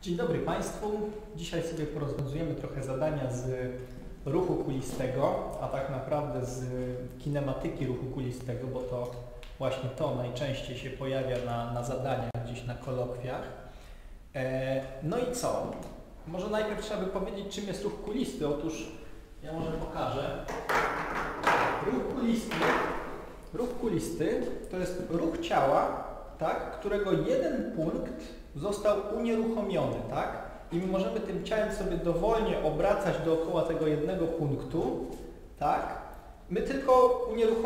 Dzień dobry Państwu. Dzisiaj sobie porozwiązujemy trochę zadania z ruchu kulistego, a tak naprawdę z kinematyki ruchu kulistego, bo to właśnie to najczęściej się pojawia na zadaniach, gdzieś na kolokwiach. No i co? Może najpierw trzeba by powiedzieć, czym jest ruch kulisty. Otóż ja może pokażę. Ruch kulisty to jest ruch ciała, tak, którego jeden punkt został unieruchomiony, tak? I my możemy tym ciałem sobie dowolnie obracać dookoła tego jednego punktu, tak? My tylko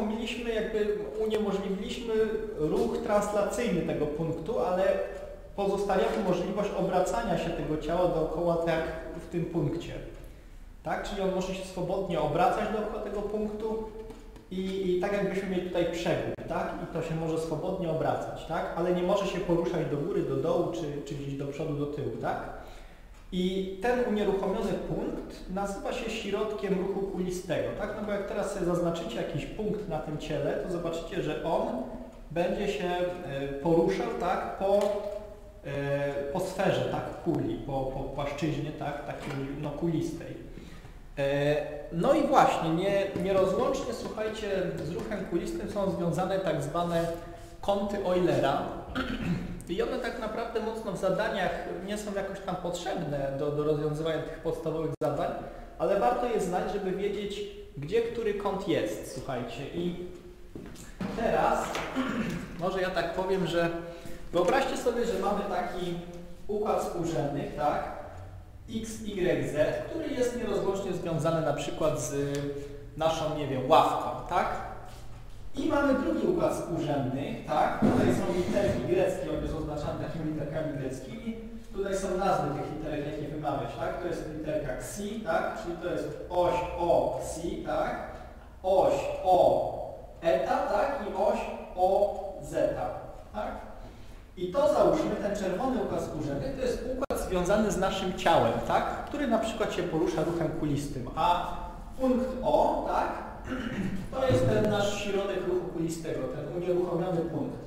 uniemożliwiliśmy ruch translacyjny tego punktu, ale pozostawiamy możliwość obracania się tego ciała dookoła tak w tym punkcie. Tak? Czyli on może się swobodnie obracać dookoła tego punktu i tak jakbyśmy mieli tutaj przegód, tak? I to się może swobodnie obracać, tak? Ale nie może się poruszać do góry, do dołu, czy gdzieś do przodu, do tyłu, tak? I ten unieruchomiony punkt nazywa się środkiem ruchu kulistego, tak? No bo jak teraz sobie zaznaczycie jakiś punkt na tym ciele, to zobaczycie, że on będzie się poruszał, tak? Po sferze, tak? Kuli, po płaszczyźnie, tak? Takiej no, kulistej. No i właśnie, nierozłącznie, słuchajcie, z ruchem kulistym są związane tak zwane kąty Eulera i one tak naprawdę mocno w zadaniach nie są jakoś tam potrzebne do rozwiązywania tych podstawowych zadań, ale warto je znać, żeby wiedzieć, gdzie który kąt jest, słuchajcie. I teraz może ja tak powiem, że wyobraźcie sobie, że mamy taki układ współrzędnych, tak? X, Y, Z, który jest nierozłącznie związany na przykład z naszą, nie wiem, ławką, tak? I mamy drugi układ współrzędny, tak? Tutaj są literki greckie, one są oznaczane takimi literkami greckimi. Tutaj są nazwy tych literek, jakie wymawiać, tak? To jest literka Xi, tak? Czyli to jest oś O, Xi, tak? Oś O, eta, tak? I oś O, zeta, tak? I to załóżmy, ten czerwony układ współrzędny to jest układ związany z naszym ciałem, tak? Który na przykład się porusza ruchem kulistym. A punkt O, tak? To jest ten nasz środek ruchu kulistego, ten unieruchomiony punkt.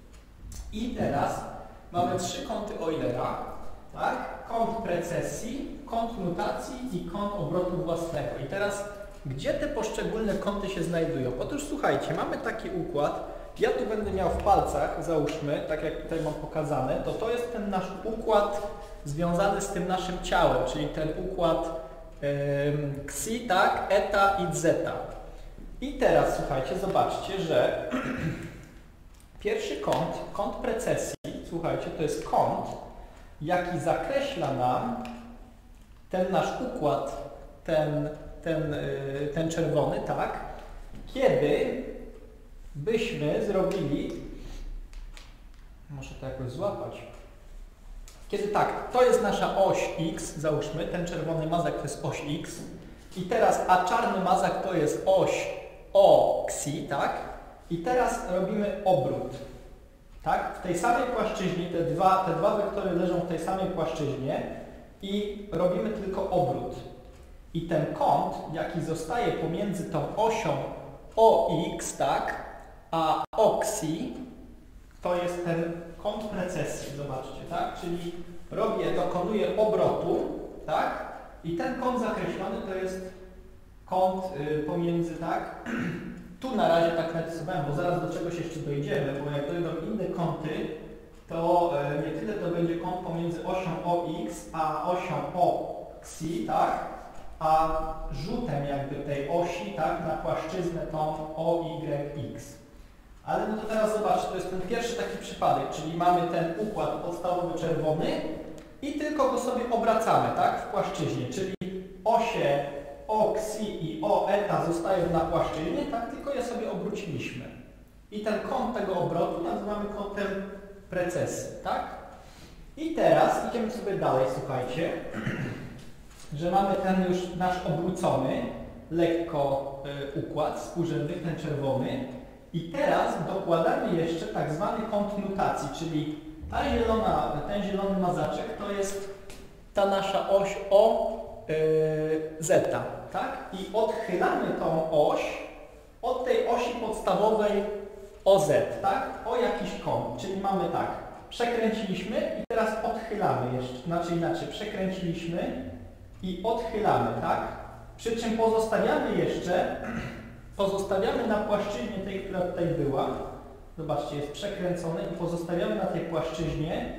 I teraz mamy trzy kąty Eulera, tak? Kąt precesji, kąt nutacji i kąt obrotu własnego. I teraz, gdzie te poszczególne kąty się znajdują? Otóż słuchajcie, mamy taki układ. Ja tu będę miał w palcach, załóżmy, tak jak tutaj mam pokazane, to jest ten nasz układ związany z tym naszym ciałem, czyli ten układ Xi, tak, eta i zeta. I teraz, słuchajcie, zobaczcie, że pierwszy kąt precesji, słuchajcie, to jest kąt, jaki zakreśla nam ten nasz układ, ten czerwony, tak, kiedy byśmy zrobili, muszę to jakoś złapać, kiedy tak, to jest nasza oś X, załóżmy, ten czerwony mazak to jest oś X i teraz, a czarny mazak to jest oś O, Xi, tak? I teraz robimy obrót, tak? W tej samej płaszczyźnie, te dwa wektory leżą w tej samej płaszczyźnie i robimy tylko obrót. I ten kąt, jaki zostaje pomiędzy tą osią OX, tak? A OXi to jest ten kąt precesji, zobaczcie, tak? Czyli dokonuję obrotu, tak? I ten kąt zakreślony to jest kąt pomiędzy, tak? Tu na razie tak narysowałem, bo zaraz do czegoś jeszcze dojdziemy, bo jak dojdą inne kąty, to nie tyle to będzie kąt pomiędzy osią OX a osią OXi, tak? A rzutem jakby tej osi, tak, na płaszczyznę tą OYX. Ale no to teraz zobaczcie, to jest ten pierwszy taki przypadek, czyli mamy ten układ podstawowy czerwony i tylko go sobie obracamy, tak, w płaszczyźnie, czyli osie O, Xi i O, eta zostają na płaszczyźnie, tak, tylko je sobie obróciliśmy. I ten kąt tego obrotu nazywamy kątem precesji, tak? I teraz idziemy sobie dalej, słuchajcie, że mamy ten już nasz obrócony lekko układ współrzędny, ten czerwony. I teraz dokładamy jeszcze tak zwany kąt nutacji, czyli ten zielony mazaczek to jest ta nasza oś O, zeta, tak? I odchylamy tą oś od tej osi podstawowej OZ, tak? O jakiś kąt, czyli mamy tak, przekręciliśmy i teraz odchylamy jeszcze, znaczy inaczej, przekręciliśmy i odchylamy, tak? Przy czym pozostawiamy na płaszczyźnie tej, która tutaj była, zobaczcie, jest przekręcone i pozostawiamy na tej płaszczyźnie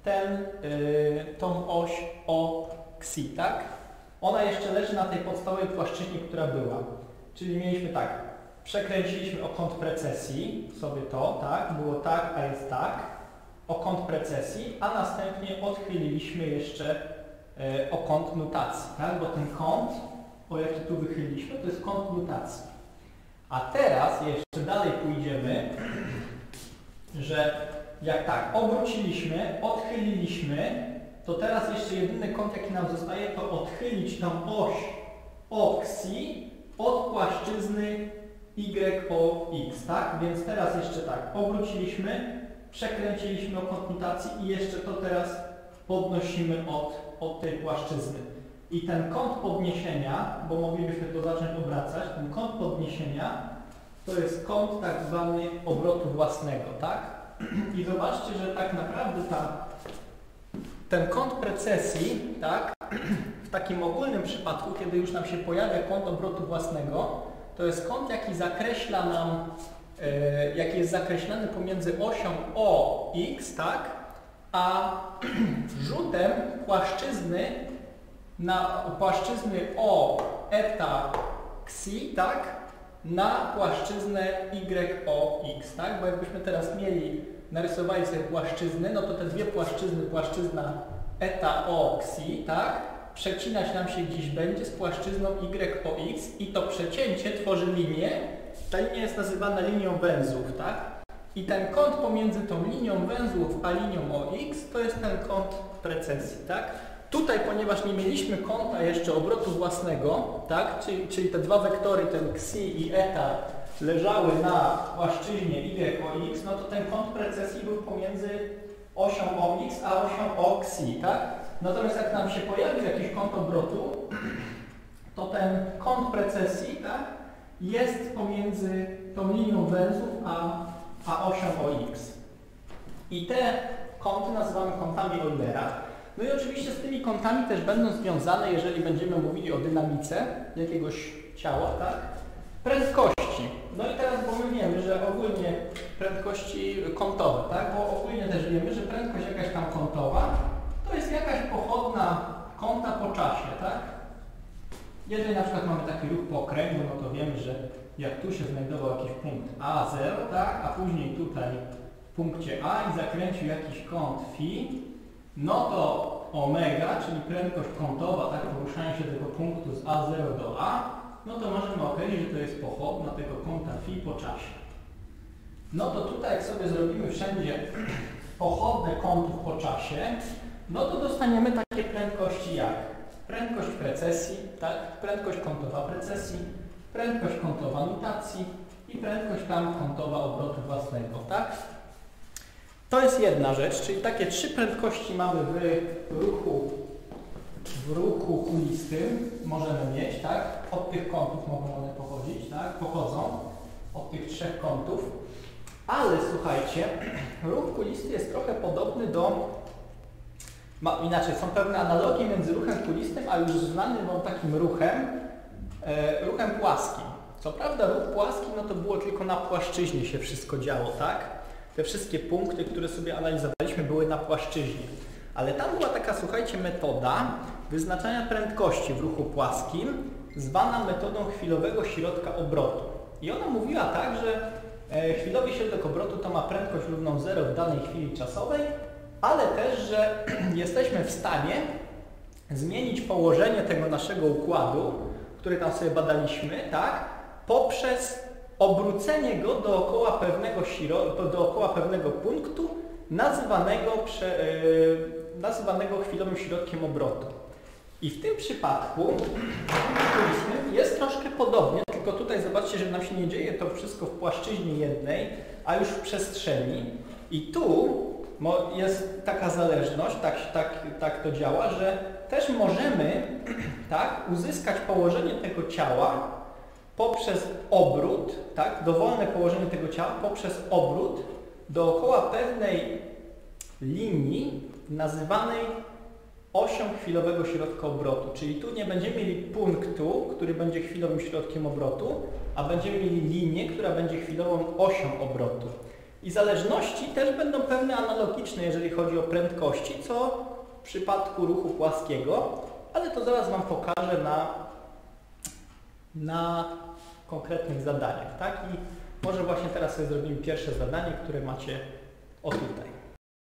tą oś OXI, tak? Ona jeszcze leży na tej podstawowej płaszczyźnie, która była. Czyli mieliśmy tak, przekręciliśmy o kąt precesji, sobie to, tak? Było tak, a jest tak, o kąt precesji, a następnie odchyliliśmy jeszcze o kąt nutacji, tak? Bo ten kąt, o jaki tu wychyliliśmy, to jest kąt nutacji. A teraz jeszcze dalej pójdziemy, że jak tak, obróciliśmy, odchyliliśmy, to teraz jeszcze jedyny kąt, jaki nam zostaje, to odchylić tą oś OXI od płaszczyzny YOX, tak? Więc teraz jeszcze tak, obróciliśmy, przekręciliśmy o kąt nutacji i jeszcze to teraz podnosimy od tej płaszczyzny. I ten kąt podniesienia, bo moglibyśmy to zacząć obracać, ten kąt podniesienia to jest kąt tak zwany obrotu własnego, tak? I zobaczcie, że tak naprawdę ten kąt precesji, tak, w takim ogólnym przypadku, kiedy już nam się pojawia kąt obrotu własnego, to jest kąt, jaki zakreśla nam, jaki jest zakreślany pomiędzy osią OX, tak, a rzutem płaszczyzny O eta xi, tak, na płaszczyznę YOX, tak, bo jakbyśmy teraz narysowali sobie płaszczyzny, no to te dwie płaszczyzny, płaszczyzna eta o xi, tak, przecinać nam się gdzieś będzie z płaszczyzną YOX i to przecięcie tworzy linię. Ta linia jest nazywana linią węzłów, tak? I ten kąt pomiędzy tą linią węzłów a linią OX to jest ten kąt precesji, tak? Tutaj, ponieważ nie mieliśmy kąta jeszcze obrotu własnego, tak? Czyli te dwa wektory, ten xi i eta, leżały na płaszczyźnie YOX, no to ten kąt precesji był pomiędzy osią OX a osią OXi, tak? Natomiast jak nam się pojawił jakiś kąt obrotu, to ten kąt precesji, tak, jest pomiędzy tą linią węzłów a osią OX. I te kąty nazywamy kątami Eulera. No i oczywiście z tymi kątami też będą związane, jeżeli będziemy mówili o dynamice jakiegoś ciała, tak, prędkości. No i teraz, bo my wiemy, że ogólnie prędkości kątowe, tak, bo ogólnie też wiemy, że prędkość jakaś tam kątowa to jest jakaś pochodna kąta po czasie, tak? Jeżeli na przykład mamy taki ruch po okręgu, no to wiemy, że jak tu się znajdował jakiś punkt A0, tak, a później tutaj w punkcie A i zakręcił jakiś kąt φ, no to omega, czyli prędkość kątowa, tak, poruszania się tego punktu z A0 do A, no to możemy określić, że to jest pochodna tego kąta φ po czasie. No to tutaj, jak sobie zrobimy wszędzie pochodne kątów po czasie, no to dostaniemy takie prędkości jak prędkość precesji, tak, prędkość kątowa precesji, prędkość kątowa nutacji i prędkość tam kątowa obrotu własnego, tak? To jest jedna rzecz, czyli takie trzy prędkości mamy w ruchu kulistym możemy mieć, tak? Od tych kątów mogą one pochodzić, tak? Pochodzą od tych trzech kątów. Ale słuchajcie, ruch kulisty jest trochę podobny inaczej, są pewne analogie między ruchem kulistym, a już znanym wam takim ruchem płaskim. Co prawda ruch płaski, no to było tylko na płaszczyźnie się wszystko działo, tak? Te wszystkie punkty, które sobie analizowaliśmy, były na płaszczyźnie. Ale tam była taka, słuchajcie, metoda wyznaczania prędkości w ruchu płaskim, zwana metodą chwilowego środka obrotu. I ona mówiła tak, że chwilowy środek obrotu to ma prędkość równą 0 w danej chwili czasowej, ale też, że jesteśmy w stanie zmienić położenie tego naszego układu, który tam sobie badaliśmy, tak, poprzez obrócenie go dookoła pewnego punktu nazywanego chwilowym środkiem obrotu. I w tym przypadku jest troszkę podobnie, tylko tutaj zobaczcie, że nam się nie dzieje to wszystko w płaszczyźnie jednej, a już w przestrzeni. I tu jest taka zależność, tak to działa, że też możemy, tak, uzyskać położenie tego ciała poprzez obrót, tak, dowolne położenie tego ciała poprzez obrót dookoła pewnej linii nazywanej osią chwilowego środka obrotu. Czyli tu nie będziemy mieli punktu, który będzie chwilowym środkiem obrotu, a będziemy mieli linię, która będzie chwilową osią obrotu. I zależności też będą pewne analogiczne, jeżeli chodzi o prędkości, co w przypadku ruchu płaskiego, ale to zaraz Wam pokażę na konkretnych zadaniach. Tak? I może właśnie teraz sobie zrobimy pierwsze zadanie, które macie o tutaj.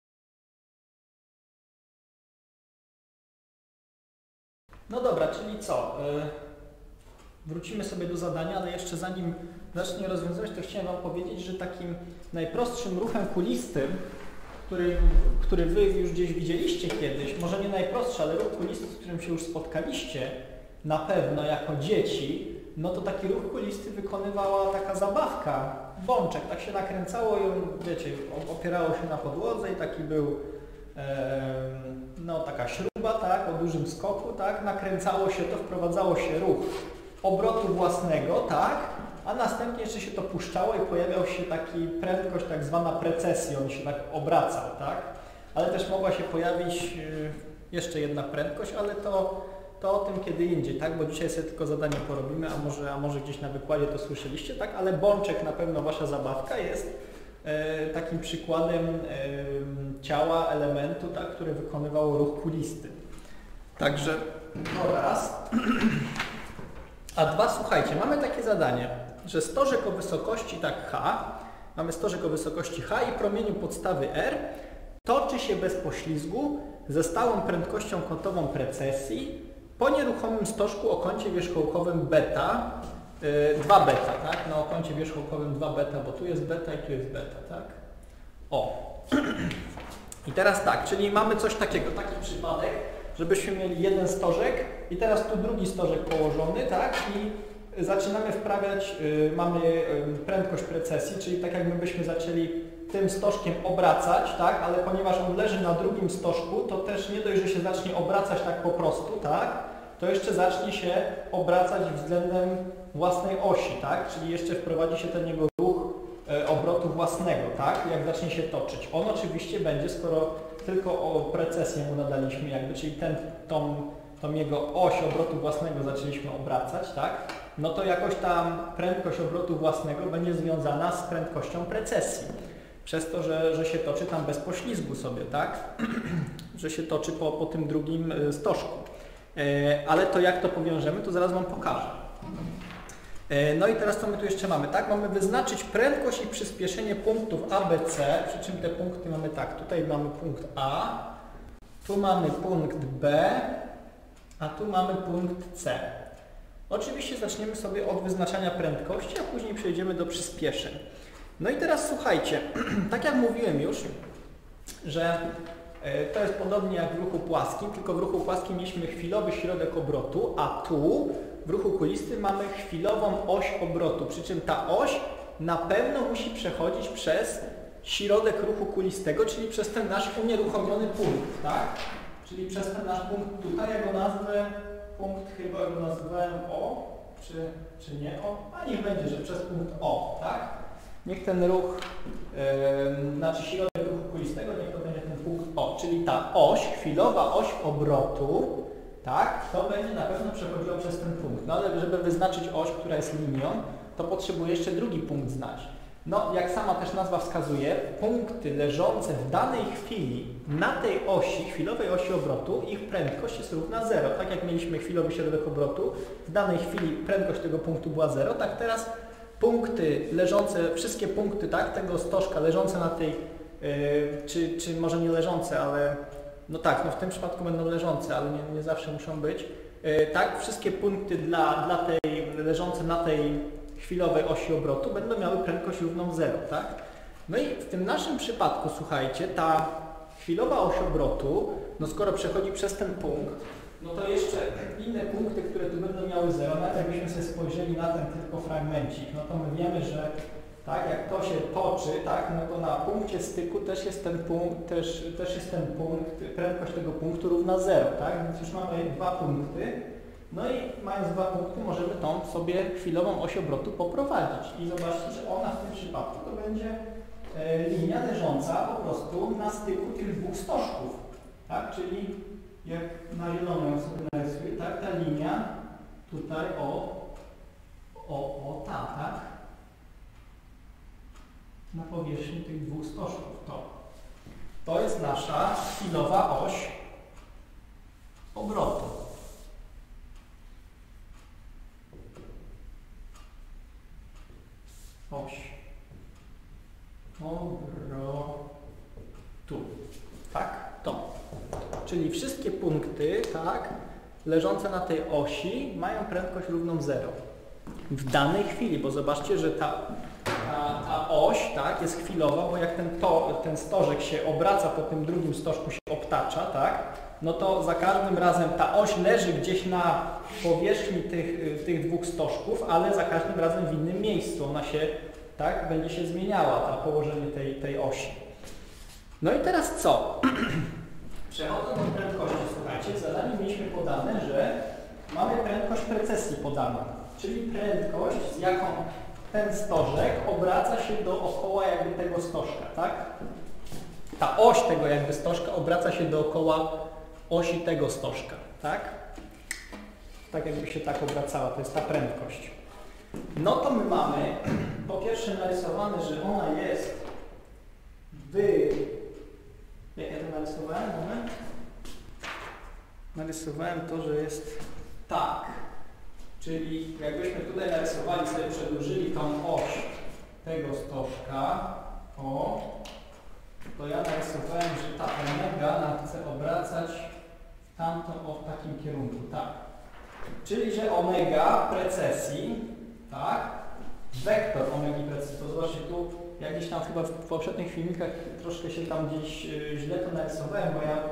No dobra, czyli co? Wrócimy sobie do zadania, ale jeszcze zanim zacznę rozwiązywać, to chciałem Wam powiedzieć, że takim najprostszym ruchem kulistym, który Wy już gdzieś widzieliście kiedyś, może nie najprostszy, ale ruch kulisty, z którym się już spotkaliście na pewno jako dzieci, no to taki ruch kulisty wykonywała taka zabawka, bączek, tak się nakręcało i on, wiecie, opierało się na podłodze i taki był no taka śruba, tak, o dużym skoku, tak, nakręcało się to, wprowadzało się ruch obrotu własnego, tak, a następnie jeszcze się to puszczało i pojawiał się taki prędkość tak zwana precesji, on się tak obracał, tak, ale też mogła się pojawić jeszcze jedna prędkość, ale to o tym kiedy indziej, tak, bo dzisiaj sobie tylko zadanie porobimy, a może gdzieś na wykładzie to słyszeliście, tak, ale bączek na pewno Wasza zabawka jest takim przykładem ciała, elementu, tak, które wykonywało ruch kulisty. Także to raz. A dwa, słuchajcie, mamy takie zadanie, że stożek o wysokości tak h, mamy stożek o wysokości h i promieniu podstawy r toczy się bez poślizgu ze stałą prędkością kątową precesji po nieruchomym stożku o kącie wierzchołkowym beta, 2 beta, tak? Na okącie wierzchołkowym 2 beta, bo tu jest beta i tu jest beta, tak? O! I teraz tak, czyli mamy coś takiego, taki przypadek, żebyśmy mieli jeden stożek i teraz tu drugi stożek położony, tak? I zaczynamy wprawiać, mamy prędkość precesji, czyli tak jakbyśmy zaczęli tym stożkiem obracać, tak? Ale ponieważ on leży na drugim stożku, to też nie dość, że się zacznie obracać tak po prostu, tak? To jeszcze zacznie się obracać względem własnej osi, tak? Czyli jeszcze wprowadzi się ten jego ruch obrotu własnego, tak? Jak zacznie się toczyć. On oczywiście będzie, skoro tylko o precesję mu nadaliśmy jakby, czyli tą jego oś obrotu własnego zaczęliśmy obracać, tak? No to jakoś tam prędkość obrotu własnego będzie związana z prędkością precesji. Przez to, że się toczy tam bez poślizgu sobie, tak? Że się toczy po tym drugim stożku. Ale to jak to powiążemy, to zaraz Wam pokażę. No i teraz co my tu jeszcze mamy, tak? Mamy wyznaczyć prędkość i przyspieszenie punktów A, B, C, przy czym te punkty mamy tak, tutaj mamy punkt A, tu mamy punkt B, a tu mamy punkt C. Oczywiście zaczniemy sobie od wyznaczania prędkości, a później przejdziemy do przyspieszeń. No i teraz słuchajcie, tak jak mówiłem już, że to jest podobnie jak w ruchu płaskim, tylko w ruchu płaskim mieliśmy chwilowy środek obrotu, a tu w ruchu kulistym mamy chwilową oś obrotu, przy czym ta oś na pewno musi przechodzić przez środek ruchu kulistego, czyli przez ten nasz unieruchomiony punkt, tak? Czyli przez ten nasz punkt tutaj, ja go nazwę, punkt chyba go nazwałem O, czy nie O? A niech będzie, że przez punkt O, tak? Niech ten ruch, znaczy środek ruchu kulistego, niech to będzie ten punkt O, czyli ta oś, chwilowa oś obrotu, tak, to będzie na pewno przechodziło przez ten punkt. No ale żeby wyznaczyć oś, która jest linią, to potrzebuję jeszcze drugi punkt znać. No, jak sama też nazwa wskazuje, punkty leżące w danej chwili na tej osi, chwilowej osi obrotu, ich prędkość jest równa 0. Tak jak mieliśmy chwilowy środek obrotu, w danej chwili prędkość tego punktu była 0, tak teraz punkty leżące, wszystkie punkty, tak, tego stożka leżące na tej, czy może nie leżące, ale no tak, no w tym przypadku będą leżące, ale nie zawsze muszą być. Tak, wszystkie punkty dla tej leżące na tej chwilowej osi obrotu będą miały prędkość równą 0, tak? No i w tym naszym przypadku, słuchajcie, ta chwilowa oś obrotu, no skoro przechodzi przez ten punkt, no to jeszcze inne punkty, które tu będą miały 0, nawet jakbyśmy sobie spojrzeli na ten tylko fragmencik, no to my wiemy, że tak, jak to się toczy, tak, no to na punkcie styku też jest ten punkt, też jest ten punkt, prędkość tego punktu równa 0, tak? Więc już mamy 2 punkty. No i mając 2 punkty możemy tą sobie chwilową oś obrotu poprowadzić. I zobaczcie, że ona w tym przypadku to będzie linia leżąca po prostu na styku tych dwóch stożków. Tak? Czyli jak na zielono ją sobie narysuję, tak? Ta linia tutaj tak? Na powierzchni tych dwóch stożków. To jest nasza chwilowa oś obrotu. Oś obrotu. Tak? To. Czyli wszystkie punkty, tak, leżące na tej osi mają prędkość równą 0. W danej chwili, bo zobaczcie, że ta oś, tak, jest chwilowa, bo jak ten stożek się obraca po tym drugim stożku, się obtacza, tak, no to za każdym razem ta oś leży gdzieś na powierzchni tych dwóch stożków, ale za każdym razem w innym miejscu. Ona się, tak, będzie się zmieniała, to położenie tej osi. No i teraz co? Przechodząc do prędkości, słuchajcie, w zadaniu mieliśmy podane, że mamy prędkość precesji podaną, czyli prędkość, z jaką ten stożek obraca się dookoła jakby tego stożka, tak? Ta oś tego jakby stożka obraca się dookoła osi tego stożka, tak? Tak jakby się tak obracała, to jest ta prędkość. No to my mamy po pierwsze narysowane, że ona jest jak ja to narysowałem? Moment. Narysowałem to, że jest tak. Czyli jakbyśmy tutaj narysowali, sobie przedłużyli tą oś tego stożka, to ja narysowałem, że ta omega nam chce obracać w takim kierunku, tak. Czyli, że omega precesji, tak, wektor omegi precesji, to zobaczcie tu, ja gdzieś tam chyba w poprzednich filmikach troszkę się tam gdzieś źle to narysowałem, bo ja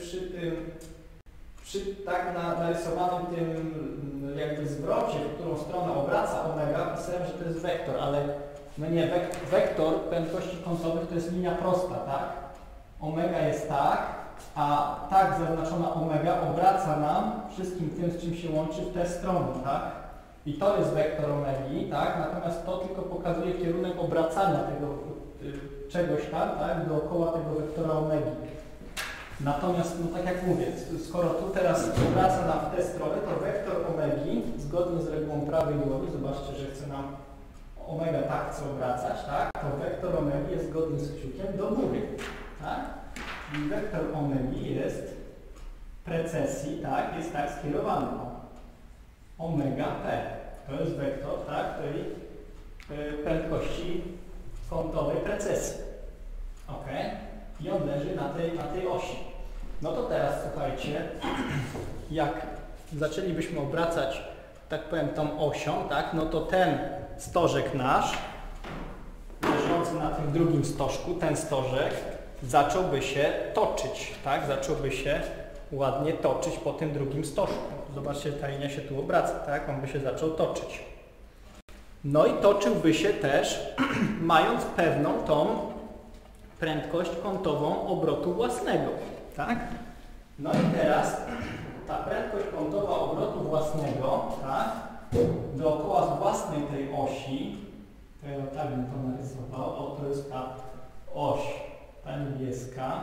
przy tak narysowanym tym jakby zwrocie, w którą stronę obraca omega, pisałem, że to jest wektor, ale no nie, wektor prędkości kątowych to jest linia prosta, tak? Omega jest tak, a tak zaznaczona omega obraca nam wszystkim tym, z czym się łączy w tę stronę, tak? I to jest wektor omegi, tak? Natomiast to tylko pokazuje kierunek obracania tego czegoś tam, tak? Dookoła tego wektora omegi. Natomiast, no tak jak mówię, skoro tu teraz obraca nam w tę stronę, to wektor omegi, zgodnie z regułą prawej głowy, zobaczcie, że chce nam omega tak chce obracać, tak? To wektor omegi jest zgodny z kciukiem do góry, tak? I wektor omegi jest precesji, tak? Jest tak skierowany. Omega P. To jest wektor, tak? Tej prędkości kątowej precesji. Ok? I on leży na tej osi. No to teraz słuchajcie, jak zaczęlibyśmy obracać, tak powiem, tą osią, tak? No to ten stożek nasz, leżący na tym drugim stożku, ten stożek zacząłby się toczyć, tak? Zacząłby się ładnie toczyć po tym drugim stożku. Zobaczcie, ta linia się tu obraca, tak? On by się zaczął toczyć. No i toczyłby się też, mając pewną tą prędkość kątową obrotu własnego, tak? No i teraz ta prędkość kątowa obrotu własnego, tak? Dookoła z własnej tej osi, to ja tak bym to narysował, to jest ta oś, ta niebieska,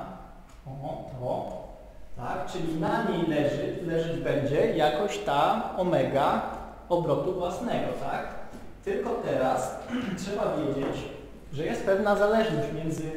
tak? Czyli na niej leżeć będzie jakoś ta omega obrotu własnego, tak? Tylko teraz trzeba wiedzieć, że jest pewna zależność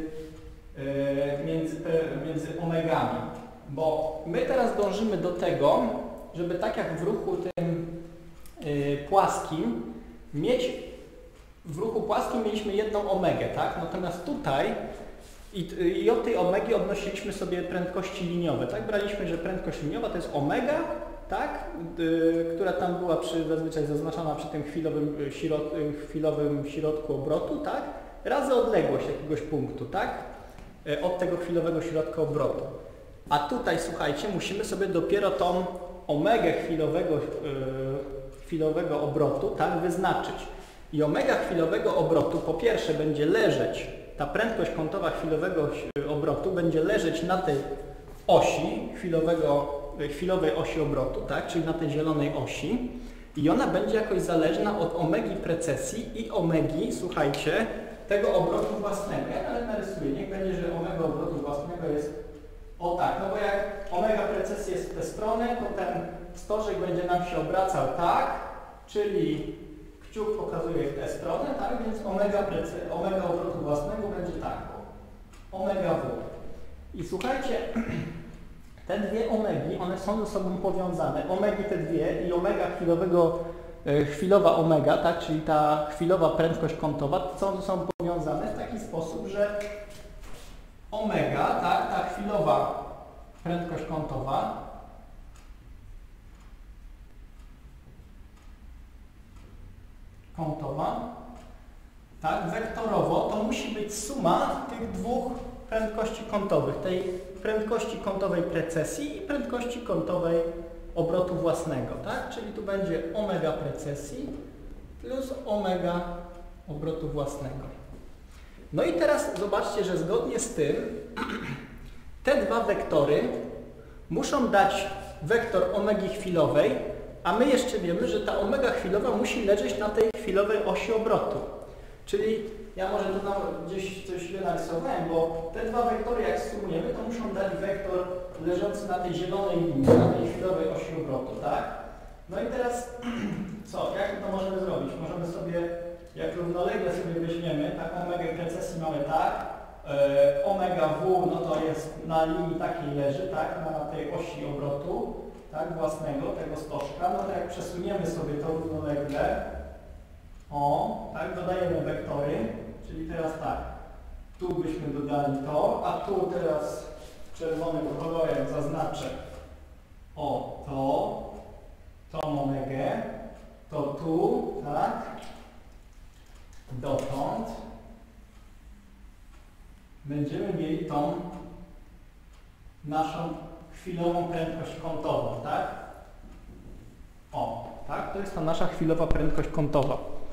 między omegami, bo my teraz dążymy do tego, żeby tak jak w ruchu tym płaskim, w ruchu płaskim mieliśmy jedną omegę, tak? Natomiast tutaj i od tej omegi odnosiliśmy sobie prędkości liniowe, tak? Braliśmy, że prędkość liniowa to jest omega, tak? Która tam była zazwyczaj zaznaczona przy tym chwilowym środku obrotu, tak? Razy odległość jakiegoś punktu, tak? Od tego chwilowego środka obrotu. A tutaj, słuchajcie, musimy sobie dopiero tą omegę chwilowego obrotu, tak, wyznaczyć. I omega chwilowego obrotu po pierwsze będzie leżeć, ta prędkość kątowa chwilowego obrotu będzie leżeć na tej osi chwilowej osi obrotu, tak, czyli na tej zielonej osi. I ona będzie jakoś zależna od omegi precesji i omegi, słuchajcie, tego obrotu własnego. Ja nawet narysuję, niech będzie, że omega obrotu własnego jest o tak, no bo jak omega precesji jest w tę stronę, to ten stożek będzie nam się obracał tak, czyli kciuk pokazuje w tę stronę, tak, więc omega obrotu własnego będzie tak, omega w. I słuchajcie, te dwie omegi, one są ze sobą powiązane. Omegi te dwie i omega chwilowa omega, tak, czyli ta chwilowa prędkość kątowa, są ze sobą powiązane w taki sposób, że omega, tak, ta chwilowa prędkość kątowa tak, wektorowo to musi być suma tych dwóch prędkości kątowych, tej prędkości kątowej precesji i prędkości kątowej obrotu własnego, tak? Czyli tu będzie omega precesji plus omega obrotu własnego. No i teraz zobaczcie, że zgodnie z tym te dwa wektory muszą dać wektor omegi chwilowej, a my jeszcze wiemy, że ta omega chwilowa musi leżeć na tej chwilowej osi obrotu. Czyli ja może tu gdzieś coś źle narysowałem, bo te dwa wektory jak sumujemy, to muszą dać wektor leżący na tej zielonej linii, na tej chwilowej osi obrotu, tak? No i teraz co? Jak to możemy zrobić? Możemy sobie, jak równolegle sobie weźmiemy, taką omegę precesji mamy tak, omega w, no to jest na linii takiej leży, tak, na tej osi obrotu, tak, własnego, tego stożka, no to jak przesuniemy sobie to równolegle, tak, dodajemy wektory, czyli teraz tak, tu byśmy dodali to, a tu teraz czerwonym kolorem zaznaczę tą omegę, to tu, tak, dotąd będziemy mieli tą naszą chwilową prędkość kątową, tak? Tak, to jest ta nasza chwilowa prędkość kątowa.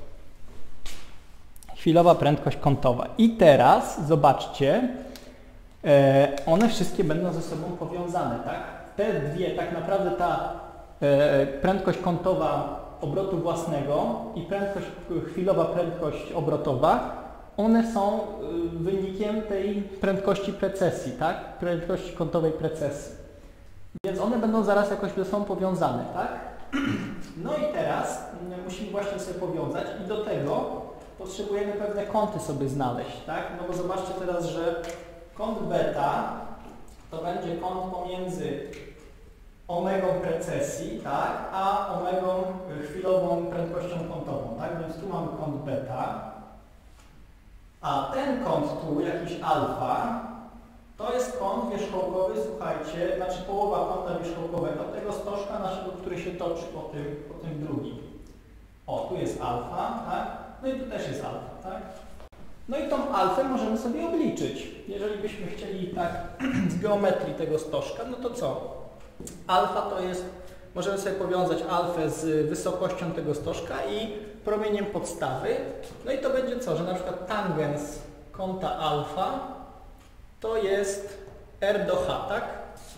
Chwilowa prędkość kątowa. I teraz zobaczcie, one wszystkie będą ze sobą powiązane, tak? Te dwie, tak naprawdę ta prędkość kątowa obrotu własnego i chwilowa prędkość obrotowa, one są wynikiem tej prędkości precesji, tak? Prędkości kątowej precesji. Więc one będą zaraz jakoś ze sobą powiązane, tak? No i teraz musimy właśnie sobie powiązać i do tego potrzebujemy pewne kąty sobie znaleźć, tak? No bo zobaczcie teraz, że kąt beta to będzie kąt pomiędzy omegą precesji, tak? A omegą chwilową prędkością kątową, tak? Więc tu mamy kąt beta, a ten kąt tu, jakiś alfa, to jest kąt wierzchołkowy, słuchajcie, znaczy połowa kąta wierzchołkowego, tego stożka naszego, który się toczy po tym drugim. Tu jest alfa, tak? No i tu też jest alfa, tak? No i tą alfę możemy sobie obliczyć. Jeżeli byśmy chcieli tak z geometrii tego stożka, no to co? Alfa to jest, możemy sobie powiązać alfę z wysokością tego stożka i promieniem podstawy. No i to będzie co? Że na przykład tangens kąta alfa to jest R do H, tak?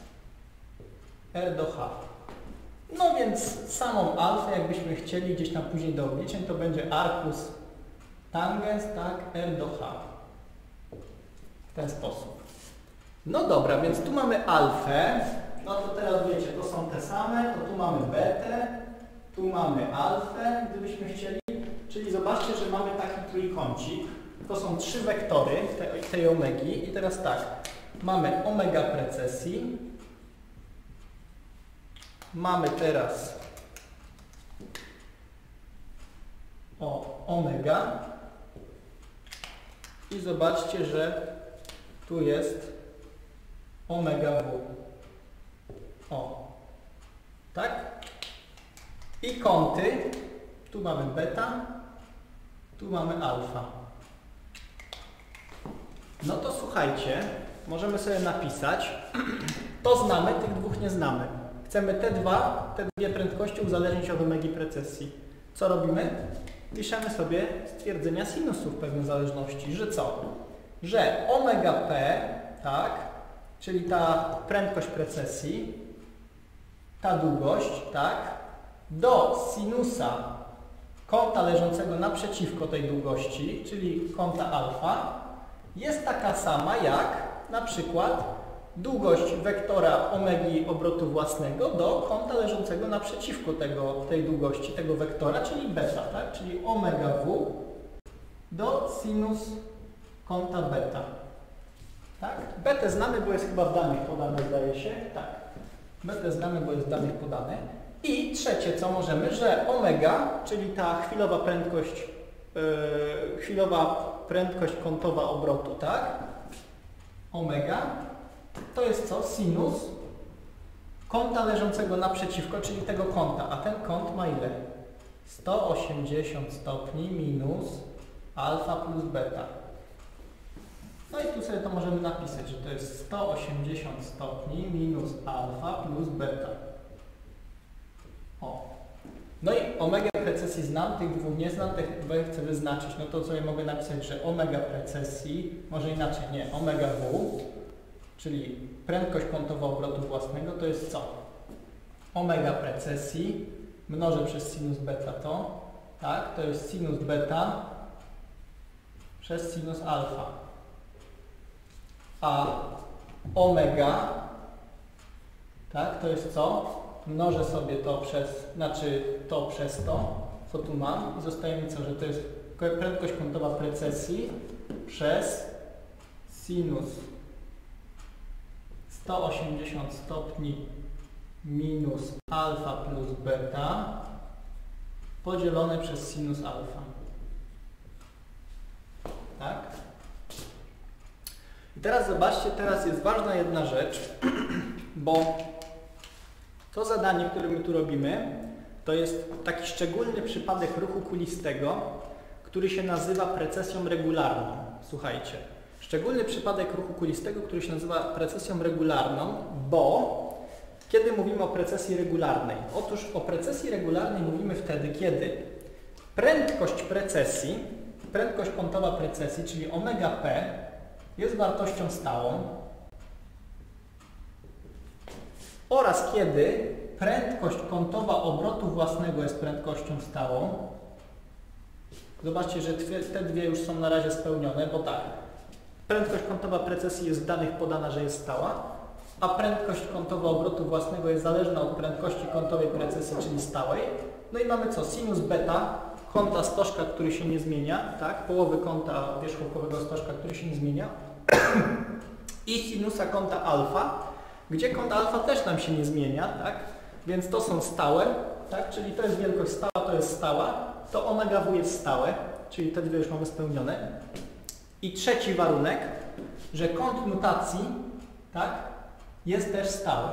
R do H. No więc samą alfę, jakbyśmy chcieli gdzieś tam później do obliczeń, to będzie arcus tangens, tak? R do H. W ten sposób. No dobra, więc tu mamy alfę. No to teraz wiecie, to są te same, to tu mamy betę, tu mamy alfę, gdybyśmy chcieli. Czyli zobaczcie, że mamy taki trójkącik. To są trzy wektory tej omegi i teraz tak, mamy omega precesji, mamy teraz omega i zobaczcie, że tu jest omega w. Tak? I kąty, tu mamy beta, tu mamy alfa. No to słuchajcie, możemy sobie napisać, to znamy, tych dwóch nie znamy. Chcemy te dwie prędkości uzależnić od omegi precesji. Co robimy? Piszemy sobie stwierdzenia sinusów pewnej zależności, że co? Że omega p, tak, czyli ta prędkość precesji, ta długość, tak, do sinusa kąta leżącego naprzeciwko tej długości, czyli kąta alfa, jest taka sama jak na przykład długość wektora omegi obrotu własnego do kąta leżącego naprzeciwko tej długości, tego wektora, czyli beta, tak? Czyli omega w do sinus kąta beta. Tak? Betę znamy, bo jest chyba w danych podane, zdaje się. Tak. Betę znamy, bo jest w danych podane. I trzecie, co możemy, że omega, czyli ta chwilowa prędkość kątowa obrotu, tak? Omega to jest co? Sinus kąta leżącego naprzeciwko, czyli tego kąta. A ten kąt ma ile? 180 stopni minus alfa plus beta. No i tu sobie to możemy napisać, że to jest 180 stopni minus alfa plus beta. O. No i omega precesji znam, tych dwóch nie znam, tych dwóch chcę wyznaczyć. No to sobie mogę napisać, że omega precesji, może inaczej, nie, omega w, czyli prędkość kątowa obrotu własnego, to jest co? Omega precesji mnożę przez sinus beta to, tak? To jest sinus beta przez sinus alfa. A omega, tak, to jest co? Mnożę sobie to przez to, co tu mam i zostaje mi co, że to jest prędkość kątowa precesji przez sinus 180 stopni minus alfa plus beta podzielone przez sinus alfa. Tak? I teraz zobaczcie, teraz jest ważna jedna rzecz, bo to zadanie, które my tu robimy, to jest taki szczególny przypadek ruchu kulistego, który się nazywa precesją regularną. Słuchajcie, szczególny przypadek ruchu kulistego, który się nazywa precesją regularną, bo kiedy mówimy o precesji regularnej? Otóż o precesji regularnej mówimy wtedy, kiedy prędkość kątowa precesji, czyli omega p, jest wartością stałą oraz kiedy prędkość kątowa obrotu własnego jest prędkością stałą. Zobaczcie, że te dwie już są na razie spełnione, bo tak, prędkość kątowa precesji jest w danych podana, że jest stała, a prędkość kątowa obrotu własnego jest zależna od prędkości kątowej precesji, czyli stałej. No i mamy co? Sinus beta, kąta stożka, który się nie zmienia, tak? Połowy kąta wierzchołkowego stożka, który się nie zmienia i sinusa kąta alfa, gdzie kąt alfa też nam się nie zmienia, tak? Więc to są stałe, tak? Czyli to jest wielkość stała, to jest stała, to omega w jest stałe, czyli te dwie już mamy spełnione. I trzeci warunek, że kąt nutacji, tak, jest też stały.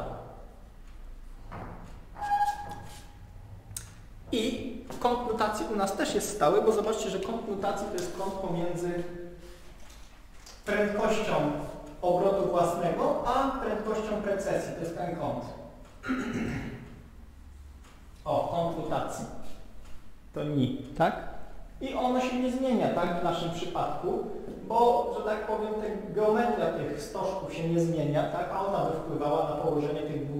I kąt nutacji u nas też jest stały, bo zobaczcie, że kąt nutacji to jest kąt pomiędzy prędkością obrotu własnego, a prędkością precesji. To jest ten kąt. O, kąt nutacji. To ni, tak? I ono się nie zmienia, tak, w naszym przypadku, bo, że tak powiem, geometria tych stożków się nie zmienia, tak, a ona by wpływała na położenie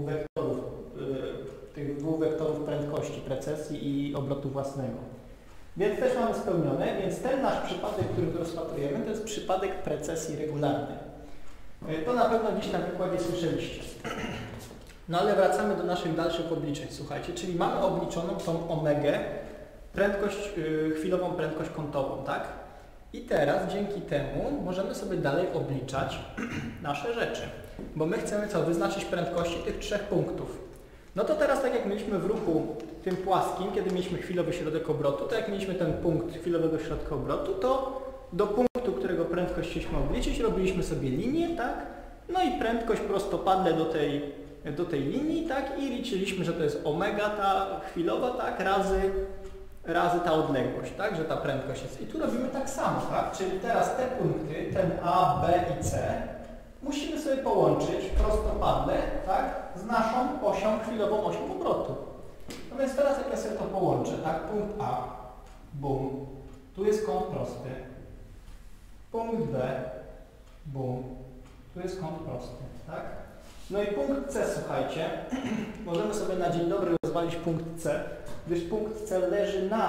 tych dwóch wektorów prędkości precesji i obrotu własnego. Więc też mamy spełnione, więc ten nasz przypadek, który tu rozpatrujemy, to jest przypadek precesji regularnej. To na pewno gdzieś na wykładzie słyszeliście. No ale wracamy do naszych dalszych obliczeń, słuchajcie, czyli mamy obliczoną tą omegę, chwilową prędkość kątową, tak? I teraz dzięki temu możemy sobie dalej obliczać nasze rzeczy, bo my chcemy co? Wyznaczyć prędkości tych trzech punktów. No to teraz tak jak mieliśmy w ruchu tym płaskim, kiedy mieliśmy chwilowy środek obrotu, tak jak mieliśmy ten punkt chwilowego środka obrotu, to do punktu, którego prędkość chcieliśmy obliczyć, robiliśmy sobie linię, tak? No i prędkość prostopadle do tej linii, tak? I liczyliśmy, że to jest omega ta chwilowa, tak? Razy ta odległość, tak? Że ta prędkość jest. I tu robimy tak samo, tak? Czyli teraz te punkty, ten A, B i C, musimy sobie połączyć prostopadle, tak? Z naszą osią, chwilową osią obrotu. No więc teraz jak ja sobie to połączę, tak? Punkt A, bum, tu jest kąt prosty. Punkt B, bum, tu jest kąt prosty, tak? No i punkt C, słuchajcie, możemy sobie na dzień dobry rozwalić punkt C, gdyż punkt C leży na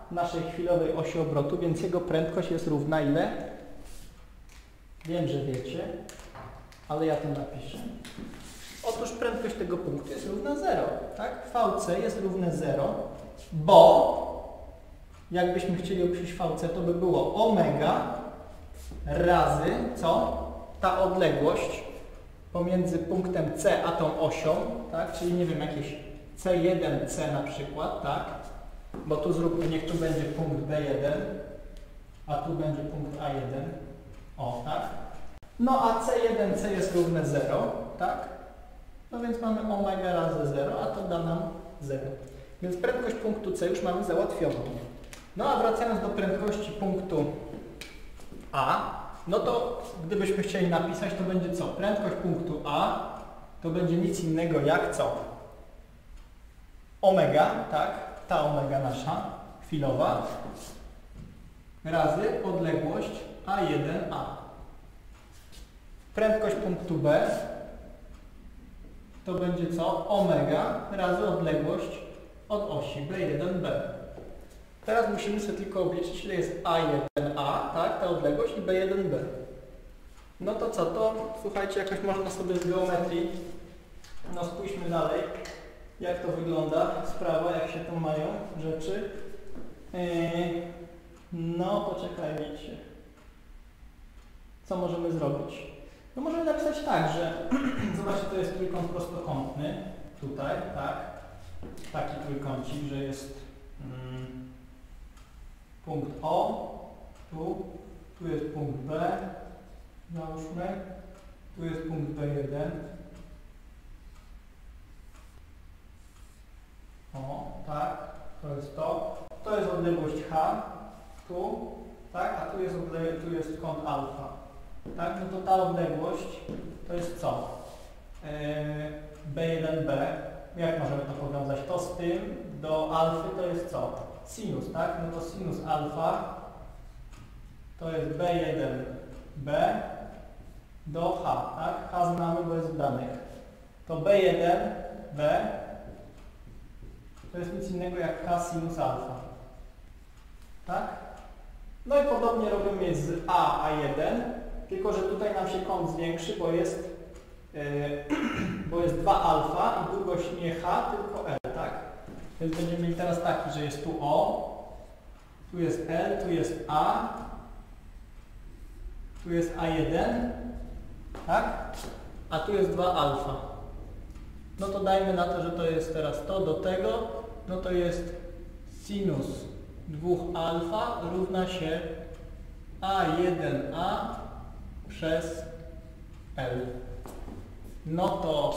naszej chwilowej osi obrotu, więc jego prędkość jest równa ile? Wiem, że wiecie, ale ja to napiszę. Otóż prędkość tego punktu jest równa 0, tak? VC jest równe 0, bo jakbyśmy chcieli obliczyć VC, to by było omega razy, co? Ta odległość pomiędzy punktem C a tą osią, tak? Czyli nie wiem, jakieś C1C na przykład, tak? Bo tu zróbmy, niech tu będzie punkt B1, a tu będzie punkt A1. O, tak? No a C1C jest równe 0, tak? No więc mamy omega razy 0, a to da nam 0. Więc prędkość punktu C już mamy załatwioną. No a wracając do prędkości punktu A, no to gdybyśmy chcieli napisać, to będzie co? Prędkość punktu A to będzie nic innego jak co? Omega, tak? Ta omega nasza, chwilowa, razy odległość A1A. Prędkość punktu B to będzie co? Omega razy odległość od osi B1B. Teraz musimy sobie tylko obliczyć, ile jest A1A, tak? Ta odległość i B1B. No to co? To słuchajcie, jakoś można sobie z geometrii, no spójrzmy dalej, jak to wygląda sprawa, jak się to mają rzeczy. No poczekajcie. Co możemy zrobić? No możemy napisać tak, że zobaczcie, to jest trójkąt prostokątny, tutaj, tak? Taki trójkącik, że jest punkt O, tu jest punkt B, załóżmy, tu jest punkt B1. O, tak, to jest to. To jest odległość H, tu, tak, a tu jest kąt alfa. Tak, no to ta odległość to jest co? B1B. Jak możemy to powiązać? To z tym do alfy to jest co? Sinus, tak? No to sinus alfa to jest B1B do H, tak? H znamy, bo jest w danych. To B1B to jest nic innego jak H sinus alfa. Tak? No i podobnie robimy z A, A1, tylko że tutaj nam się kąt zwiększy, bo jest 2 alfa i długość nie H, tylko L, tak? Więc będziemy mieli teraz taki, że jest tu O, tu jest L, tu jest A, tu jest A1, tak? A tu jest 2 alfa. No to dajmy na to, że to jest teraz to do tego, no to jest sinus 2 alfa równa się A1A przez L. No to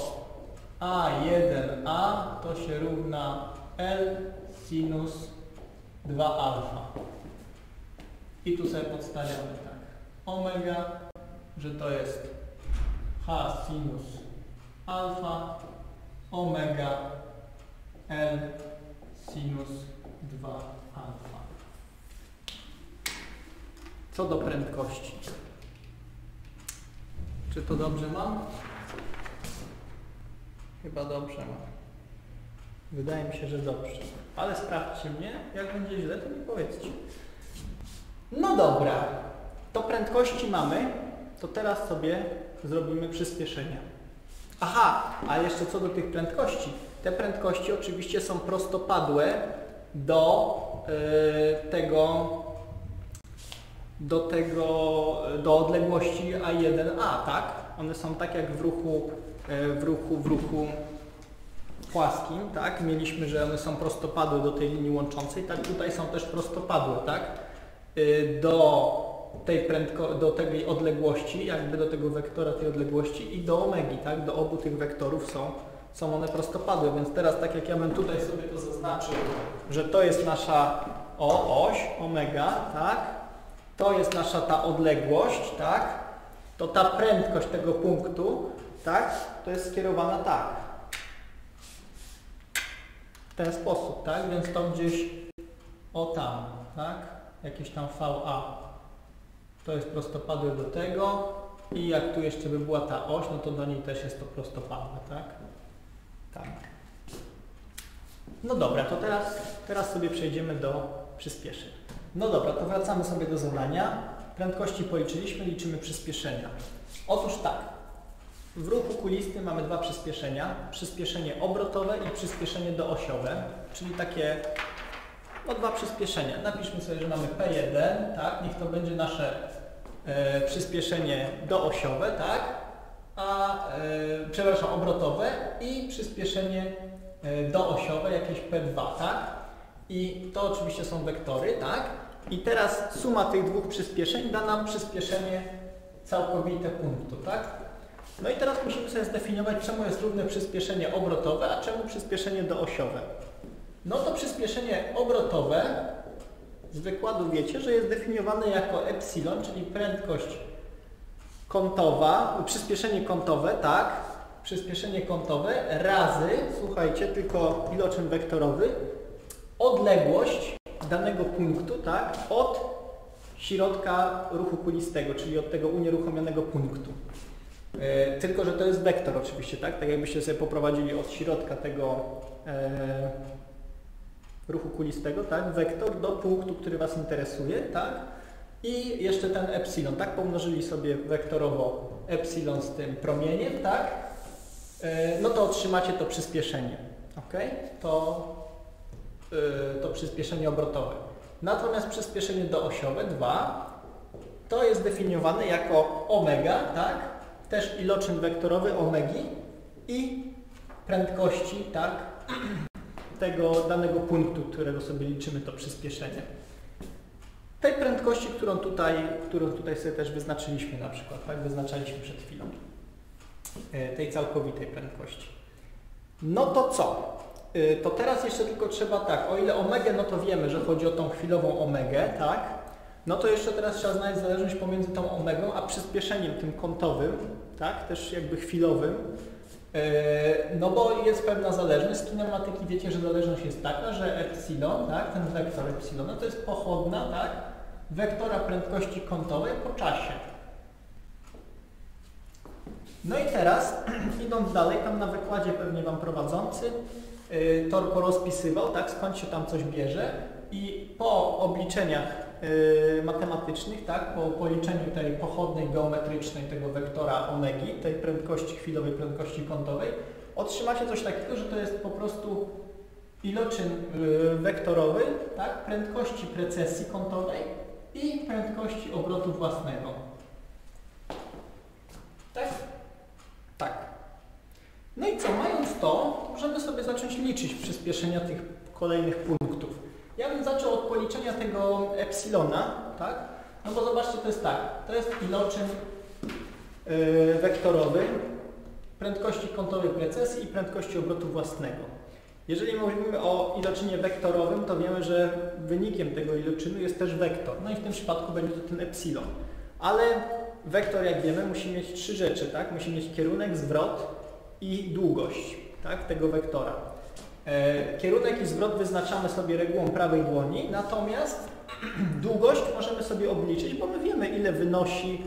A1A to się równa L sinus 2 alfa. I tu sobie podstawiamy tak. Omega, że to jest H sinus alfa, omega L sinus 2 alfa. Co do prędkości. Czy to dobrze mam? Chyba dobrze mam. Wydaje mi się, że dobrze. Ale sprawdźcie mnie, jak będzie źle, to mi powiedzcie. No dobra, to prędkości mamy, to teraz sobie zrobimy przyspieszenia. Aha, a jeszcze co do tych prędkości. Te prędkości oczywiście są prostopadłe do odległości A1A, tak? One są tak jak w ruchu płaskim, tak? Mieliśmy, że one są prostopadłe do tej linii łączącej, tak tutaj są też prostopadłe, tak? Do tej odległości, jakby do tego wektora tej odległości i do omegi, tak? Do obu tych wektorów są one prostopadłe, więc teraz tak jak ja bym tutaj sobie to zaznaczył, że to jest nasza oś, omega, tak? To jest nasza ta odległość, tak? To ta prędkość tego punktu, tak? To jest skierowana tak. W ten sposób, tak? Więc to gdzieś tam, tak? Jakieś tam VA. To jest prostopadłe do tego i jak tu jeszcze by była ta oś, no to do niej też jest to prostopadłe, tak? Tak. No dobra, to teraz sobie przejdziemy do przyspieszeń. No dobra, to wracamy sobie do zadania. Prędkości policzyliśmy, liczymy przyspieszenia. Otóż tak, w ruchu kulistym mamy dwa przyspieszenia. Przyspieszenie obrotowe i przyspieszenie doosiowe, czyli takie dwa przyspieszenia. Napiszmy sobie, że mamy P1, tak? Niech to będzie nasze przyspieszenie doosiowe, tak? Przepraszam, obrotowe i przyspieszenie doosiowe, jakieś P2, tak? I to oczywiście są wektory, tak? I teraz suma tych dwóch przyspieszeń da nam przyspieszenie całkowite punktu, tak? No i teraz musimy sobie zdefiniować, czemu jest równe przyspieszenie obrotowe, a czemu przyspieszenie doosiowe. No to przyspieszenie obrotowe z wykładu wiecie, że jest definiowane jako epsilon, czyli prędkość kątowa, przyspieszenie kątowe, tak? Przyspieszenie kątowe razy, słuchajcie, tylko iloczyn wektorowy, odległość danego punktu, tak? Od środka ruchu kulistego, czyli od tego unieruchomionego punktu. Tylko że to jest wektor oczywiście, tak? Tak jakbyście sobie poprowadzili od środka tego ruchu kulistego, tak? Wektor do punktu, który Was interesuje, tak? I jeszcze ten epsilon, tak? Pomnożyli sobie wektorowo epsilon z tym promieniem, tak? No to otrzymacie to przyspieszenie, ok? To przyspieszenie obrotowe. Natomiast przyspieszenie doosiowe 2 to jest definiowane jako omega, tak? Też iloczyn wektorowy omegi i prędkości, tak? Tego danego punktu, którego sobie liczymy to przyspieszenie. Tej prędkości, którą tutaj sobie też wyznaczyliśmy na przykład, tak? Wyznaczaliśmy przed chwilą. Tej całkowitej prędkości. No to co? To teraz jeszcze tylko trzeba tak, o ile omegę, no to wiemy, że chodzi o tą chwilową omegę, tak? No to jeszcze teraz trzeba znaleźć zależność pomiędzy tą omegą, a przyspieszeniem tym kątowym, tak? Też jakby chwilowym. No bo jest pewna zależność. Z kinematyki wiecie, że zależność jest taka, że epsilon, tak? Ten wektor epsilona to jest pochodna, tak? Wektora prędkości kątowej po czasie. No i teraz, idąc dalej, tam na wykładzie pewnie Wam prowadzący to porozpisywał, tak, skąd się tam coś bierze i po obliczeniach matematycznych, tak, po policzeniu tej pochodnej geometrycznej tego wektora omegi, tej prędkości chwilowej, prędkości kątowej, otrzymacie coś takiego, że to jest po prostu iloczyn wektorowy, tak, prędkości precesji kątowej i prędkości obrotu własnego. Tak? Tak. No i co, mając to, możemy sobie zacząć liczyć przyspieszenia tych kolejnych punktów. Ja bym zaczął od policzenia tego epsilona, tak? No bo zobaczcie, to jest tak, to jest iloczyn wektorowy prędkości kątowej precesji i prędkości obrotu własnego. Jeżeli mówimy o iloczynie wektorowym, to wiemy, że wynikiem tego iloczynu jest też wektor. No i w tym przypadku będzie to ten epsilon. Ale wektor, jak wiemy, musi mieć trzy rzeczy, tak? Musi mieć kierunek, zwrot i długość, tak? Tego wektora. Kierunek i zwrot wyznaczamy sobie regułą prawej dłoni, natomiast długość możemy sobie obliczyć, bo my wiemy, ile wynosi,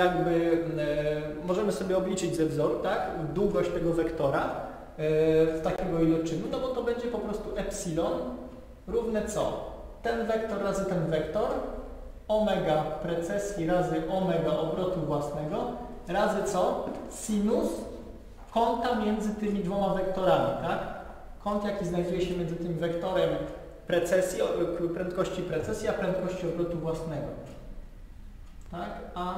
możemy sobie obliczyć ze wzoru, tak? Długość tego wektora z takiego iloczynu, no bo to będzie po prostu epsilon równe co? Ten wektor razy ten wektor, omega precesji razy omega obrotu własnego, razy co? Sinus kąta między tymi dwoma wektorami, tak? Kąt, jaki znajduje się między tym wektorem precesji, prędkości precesji, a prędkości obrotu własnego. Tak? A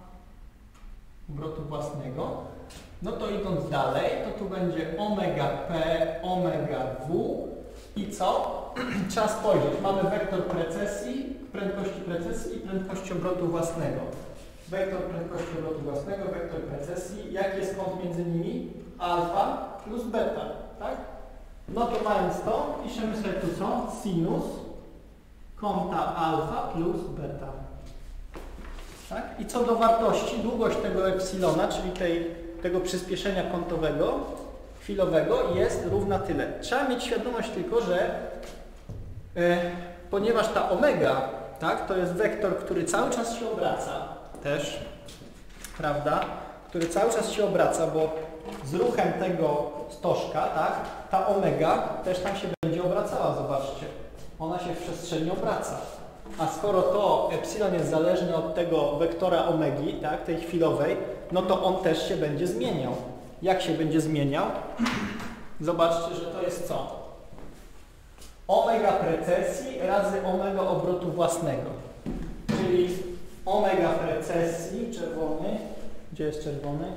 obrotu własnego. No to idąc dalej, to tu będzie omega p, omega w i co? Trzeba spojrzeć. Mamy wektor precesji, prędkości precesji i prędkości obrotu własnego. Wektor prędkości obrotu własnego, wektor precesji. Jaki jest kąt między nimi? Alfa plus beta, tak? No to mając to, piszemy sobie tu co? Sinus kąta alfa plus beta. Tak? I co do wartości, długość tego epsilona, czyli tego przyspieszenia kątowego, chwilowego jest równa tyle. Trzeba mieć świadomość tylko, że ponieważ ta omega, tak, to jest wektor, który cały czas się obraca, też, prawda, który cały czas się obraca, bo z ruchem tego stożka, tak, ta omega też tam się będzie obracała, zobaczcie. Ona się w przestrzeni obraca. A skoro to epsilon jest zależne od tego wektora omegi, tak, tej chwilowej, no to on też się będzie zmieniał. Jak się będzie zmieniał? Zobaczcie, że to jest co? Omega precesji razy omega obrotu własnego. Czyli omega precesji, czerwony, gdzie jest czerwony?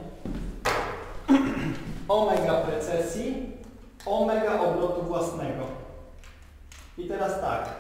Omega precesji, omega obrotu własnego. I teraz tak.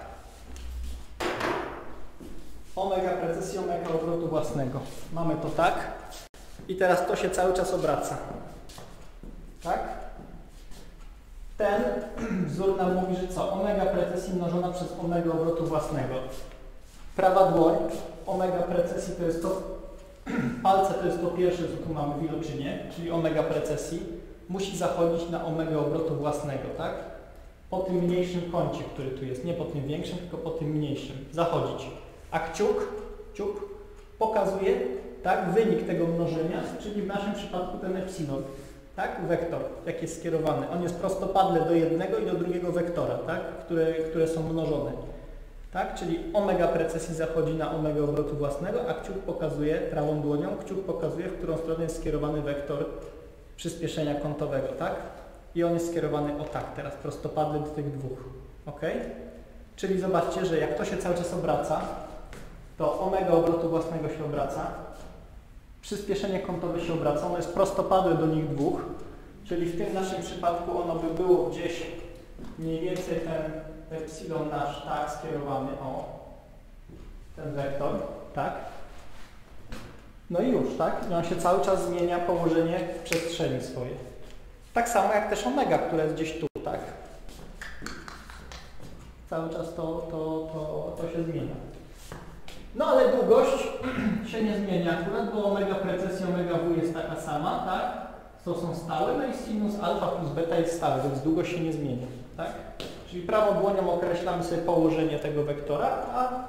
Omega precesji, omega obrotu własnego. Mamy to tak. I teraz to się cały czas obraca. Tak? Ten wzór nam mówi, że co? Omega precesji mnożona przez omega obrotu własnego. Prawa dłoń, omega precesji to jest to, palce to jest to pierwsze, co tu mamy w iloczynie, czyli omega precesji, musi zachodzić na omega obrotu własnego, tak? Po tym mniejszym kącie, który tu jest, nie po tym większym, tylko po tym mniejszym, zachodzić. A kciuk pokazuje, tak, wynik tego mnożenia, czyli w naszym przypadku ten epsilon, tak, wektor, jak jest skierowany. On jest prostopadle do jednego i do drugiego wektora, tak, które są mnożone. Tak, czyli omega precesji zachodzi na omega obrotu własnego, a kciuk pokazuje, prawą dłonią, kciuk pokazuje, w którą stronę jest skierowany wektor przyspieszenia kątowego, tak? I on jest skierowany o tak, teraz prostopadle do tych dwóch, ok? Czyli zobaczcie, że jak to się cały czas obraca, to omega obrotu własnego się obraca, przyspieszenie kątowe się obraca, ono jest prostopadłe do nich dwóch, czyli w tym naszym przypadku ono by było gdzieś mniej więcej ten epsilon nasz tak skierowany o ten wektor, tak? No i już, tak? I on się cały czas zmienia położenie w przestrzeni swoje. Tak samo jak też omega, które jest gdzieś tu, tak? Cały czas to się zmienia. No ale długość się nie zmienia akurat, bo omega precesji, omega w jest taka sama, tak? To są stałe, no i sinus alfa plus beta jest stałe, więc długość się nie zmienia, tak? Czyli prawą dłonią określamy sobie położenie tego wektora, a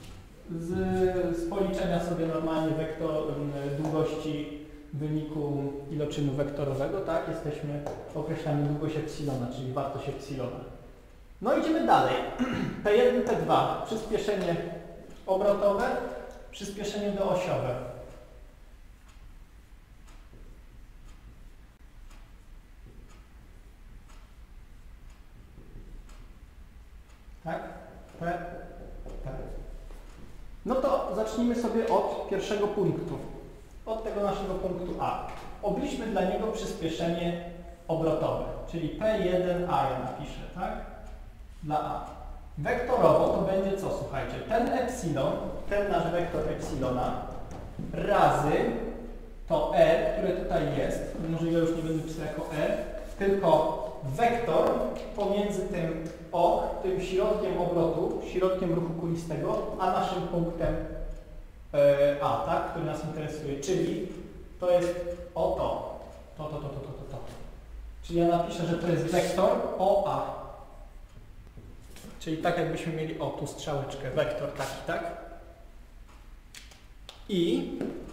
z policzenia sobie normalnie wektor długości wyniku iloczynu wektorowego, tak? Określamy długość epsilona, czyli wartość epsilona. No idziemy dalej. P1, P2, przyspieszenie obrotowe, przyspieszenie doosiowe. Tak? P. No to zacznijmy sobie od pierwszego punktu. Od tego naszego punktu A. Obliczmy dla niego przyspieszenie obrotowe, czyli P1A ja napiszę, tak? Dla A. Wektorowo to będzie co, słuchajcie? Ten epsilon, ten nasz wektor epsilona razy to E, które tutaj jest, może ja już nie będę pisał jako E, tylko wektor pomiędzy tym O, tym środkiem obrotu, środkiem ruchu kulistego, a naszym punktem A, tak, który nas interesuje, czyli to jest o to. Czyli ja napiszę, że to jest wektor OA. Czyli tak jakbyśmy mieli o tu strzałeczkę, wektor taki, tak? I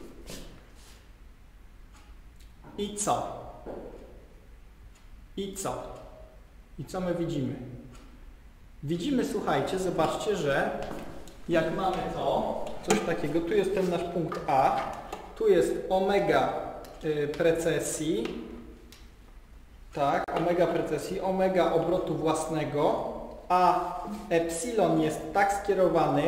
co? I co my widzimy? Widzimy, słuchajcie, zobaczcie, że jak mamy to, coś takiego, tu jest ten nasz punkt A, tu jest omega precesji, tak, omega precesji, omega obrotu własnego, a epsilon jest tak skierowany,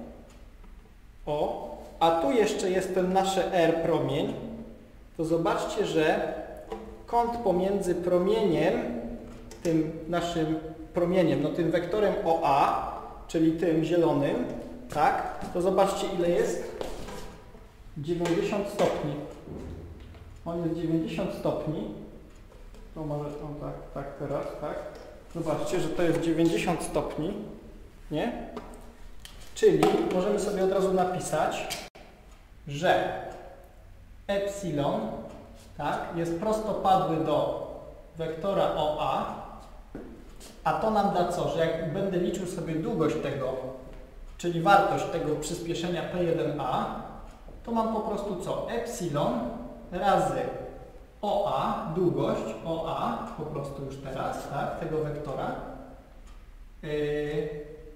o, a tu jeszcze jest ten nasze R promień, to zobaczcie, że kąt pomiędzy promieniem, tym naszym promieniem, no tym wektorem OA, czyli tym zielonym, tak, to zobaczcie ile jest 90 stopni. On jest 90 stopni. To może tak teraz, tak? Zobaczcie, że to jest 90 stopni, nie? Czyli możemy sobie od razu napisać, że epsilon, tak, jest prostopadły do wektora OA, a to nam da co? Że jak będę liczył sobie długość tego, czyli wartość tego przyspieszenia P1A, to mam po prostu co? Epsilon razy OA, długość OA, po prostu już teraz, tak, tego wektora,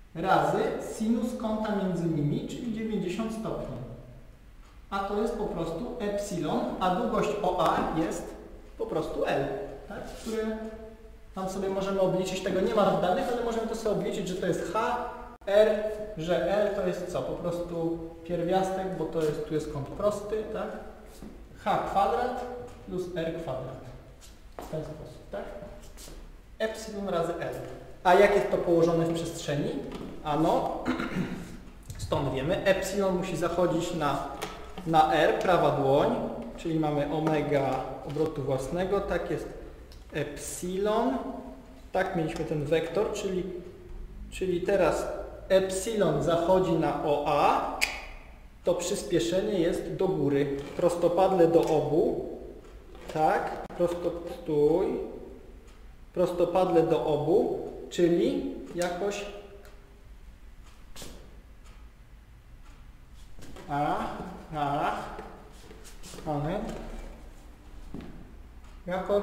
razy sinus kąta między nimi, czyli 90 stopni. A to jest po prostu epsilon, a długość OA jest po prostu L, tak? Które tam sobie możemy obliczyć, tego nie ma w danych, ale możemy to sobie obliczyć, że to jest H, R, że L to jest co? Po prostu pierwiastek, bo to jest, tu jest kąt prosty, tak? H kwadrat plus R kwadrat. W ten sposób, tak? Epsilon razy L. A jak jest to położone w przestrzeni? Ano, stąd wiemy, epsilon musi zachodzić na R, prawa dłoń, czyli mamy omega obrotu własnego, tak jest epsilon, tak mieliśmy ten wektor, czyli teraz epsilon zachodzi na OA, to przyspieszenie jest do góry, prostopadle do obu, tak, prostopadle do obu, czyli jakoś jakoś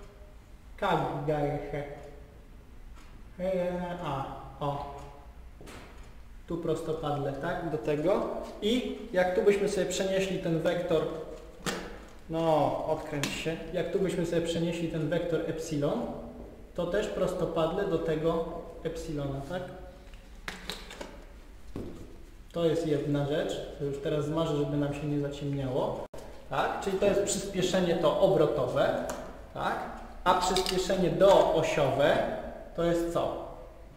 tu prostopadle, tak, do tego i jak tu byśmy sobie przenieśli ten wektor, no odkręć się, jak tu byśmy sobie przenieśli ten wektor epsilon, to też prostopadle do tego epsilona, tak? To jest jedna rzecz, to już teraz zmarzę, żeby nam się nie zaciemniało, tak? Czyli to jest przyspieszenie to obrotowe, tak? A przyspieszenie doosiowe to jest co?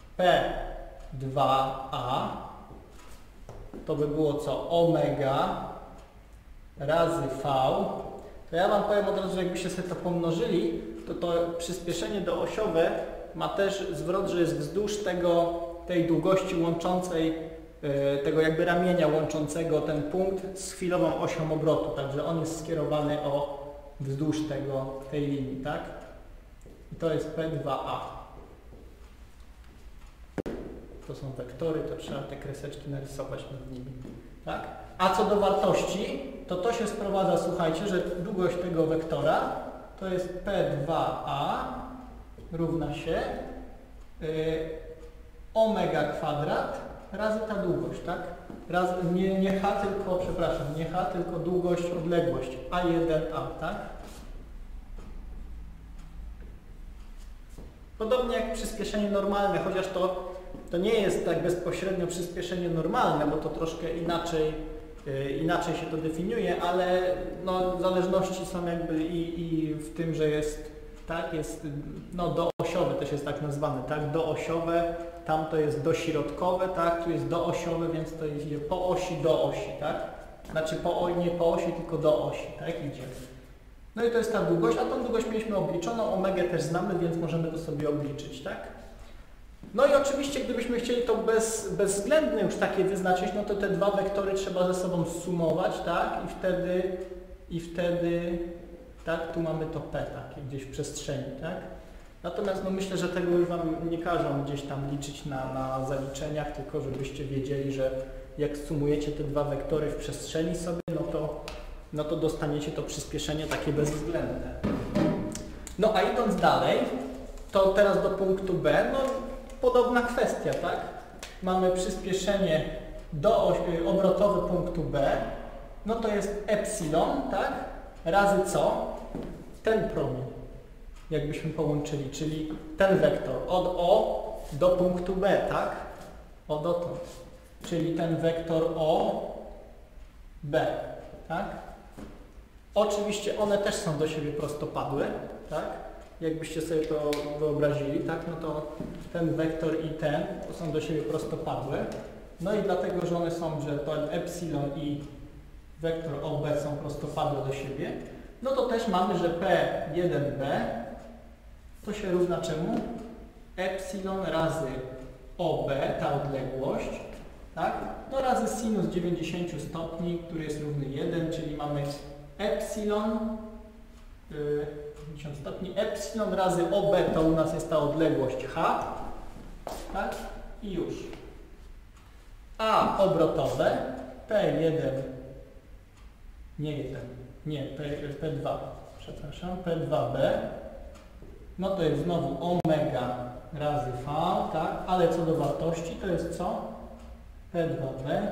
P2A, to by było co? Omega razy V. To ja Wam powiem od razu, że jakbyście sobie to pomnożyli, to przyspieszenie doosiowe ma też zwrot, że jest wzdłuż tej długości łączącej, tego jakby ramienia łączącego ten punkt z chwilową osią obrotu, także on jest skierowany wzdłuż tej linii, tak? I to jest P2A. To są wektory, to trzeba te kreseczki narysować nad nimi, tak? A co do wartości, to się sprowadza, słuchajcie, że długość tego wektora to jest P2A równa się omega kwadrat razy ta długość, tak? Nie H, tylko, przepraszam, nie H, tylko długość, odległość A1A, tak? Podobnie jak przyspieszenie normalne, chociaż to nie jest tak bezpośrednio przyspieszenie normalne, bo to troszkę inaczej się to definiuje, ale no, zależności są jakby i w tym, że jest, tak, jest no, doosiowe też jest tak nazwane, tak, doosiowe, tam to jest dośrodkowe, tak, tu jest doosiowe, więc to idzie po osi do osi, tak, znaczy nie po osi, tylko do osi, tak, idzie. No i to jest ta długość, a tą długość mieliśmy obliczoną, omegę też znamy, więc możemy to sobie obliczyć, tak. No i oczywiście, gdybyśmy chcieli to bezwzględne już takie wyznaczyć, no to te dwa wektory trzeba ze sobą sumować, tak? I wtedy tak, tu mamy to P takie gdzieś w przestrzeni, tak? Natomiast no myślę, że tego już Wam nie każą gdzieś tam liczyć na zaliczeniach, tylko żebyście wiedzieli, że jak sumujecie te dwa wektory w przestrzeni sobie, no to dostaniecie to przyspieszenie takie bezwzględne. No a idąc dalej, to teraz do punktu B, no podobna kwestia, tak? Mamy przyspieszenie obrotowe punktu B, no to jest epsilon, tak? Razy co? Ten promień, jakbyśmy połączyli, czyli ten wektor od O do punktu B, tak? O dotąd, czyli ten wektor O, B, tak? Oczywiście one też są do siebie prostopadłe, tak? Jakbyście sobie to wyobrazili, tak, no to ten wektor i ten to są do siebie prostopadłe. No i dlatego, że one są, że to epsilon i wektor OB są prostopadłe do siebie, no to też mamy, że P1B to się równa czemu? Epsilon razy OB, ta odległość, tak? No razy sinus 90 stopni, który jest równy 1, czyli mamy epsilon 90 stopni, epsilon razy OB to u nas jest ta odległość H, tak? I już. A obrotowe P1, nie 1, nie, P2, przepraszam, P2B no to jest znowu omega razy v, tak? Ale co do wartości, to jest co? P2b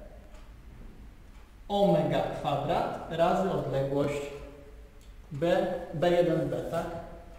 omega kwadrat razy odległość b1b, tak?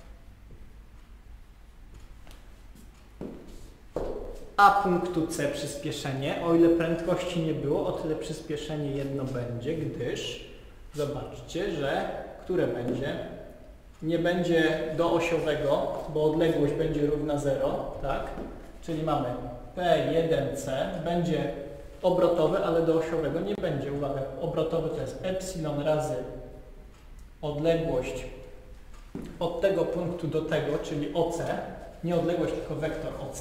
A punktu C przyspieszenie, o ile prędkości nie było, o tyle przyspieszenie jedno będzie, gdyż zobaczcie, że które będzie? Nie będzie doosiowego, bo odległość będzie równa 0, tak? Czyli mamy P1C, będzie obrotowe, ale doosiowego nie będzie. Uwaga, obrotowy to jest epsilon razy odległość od tego punktu do tego, czyli OC, nie odległość, tylko wektor OC.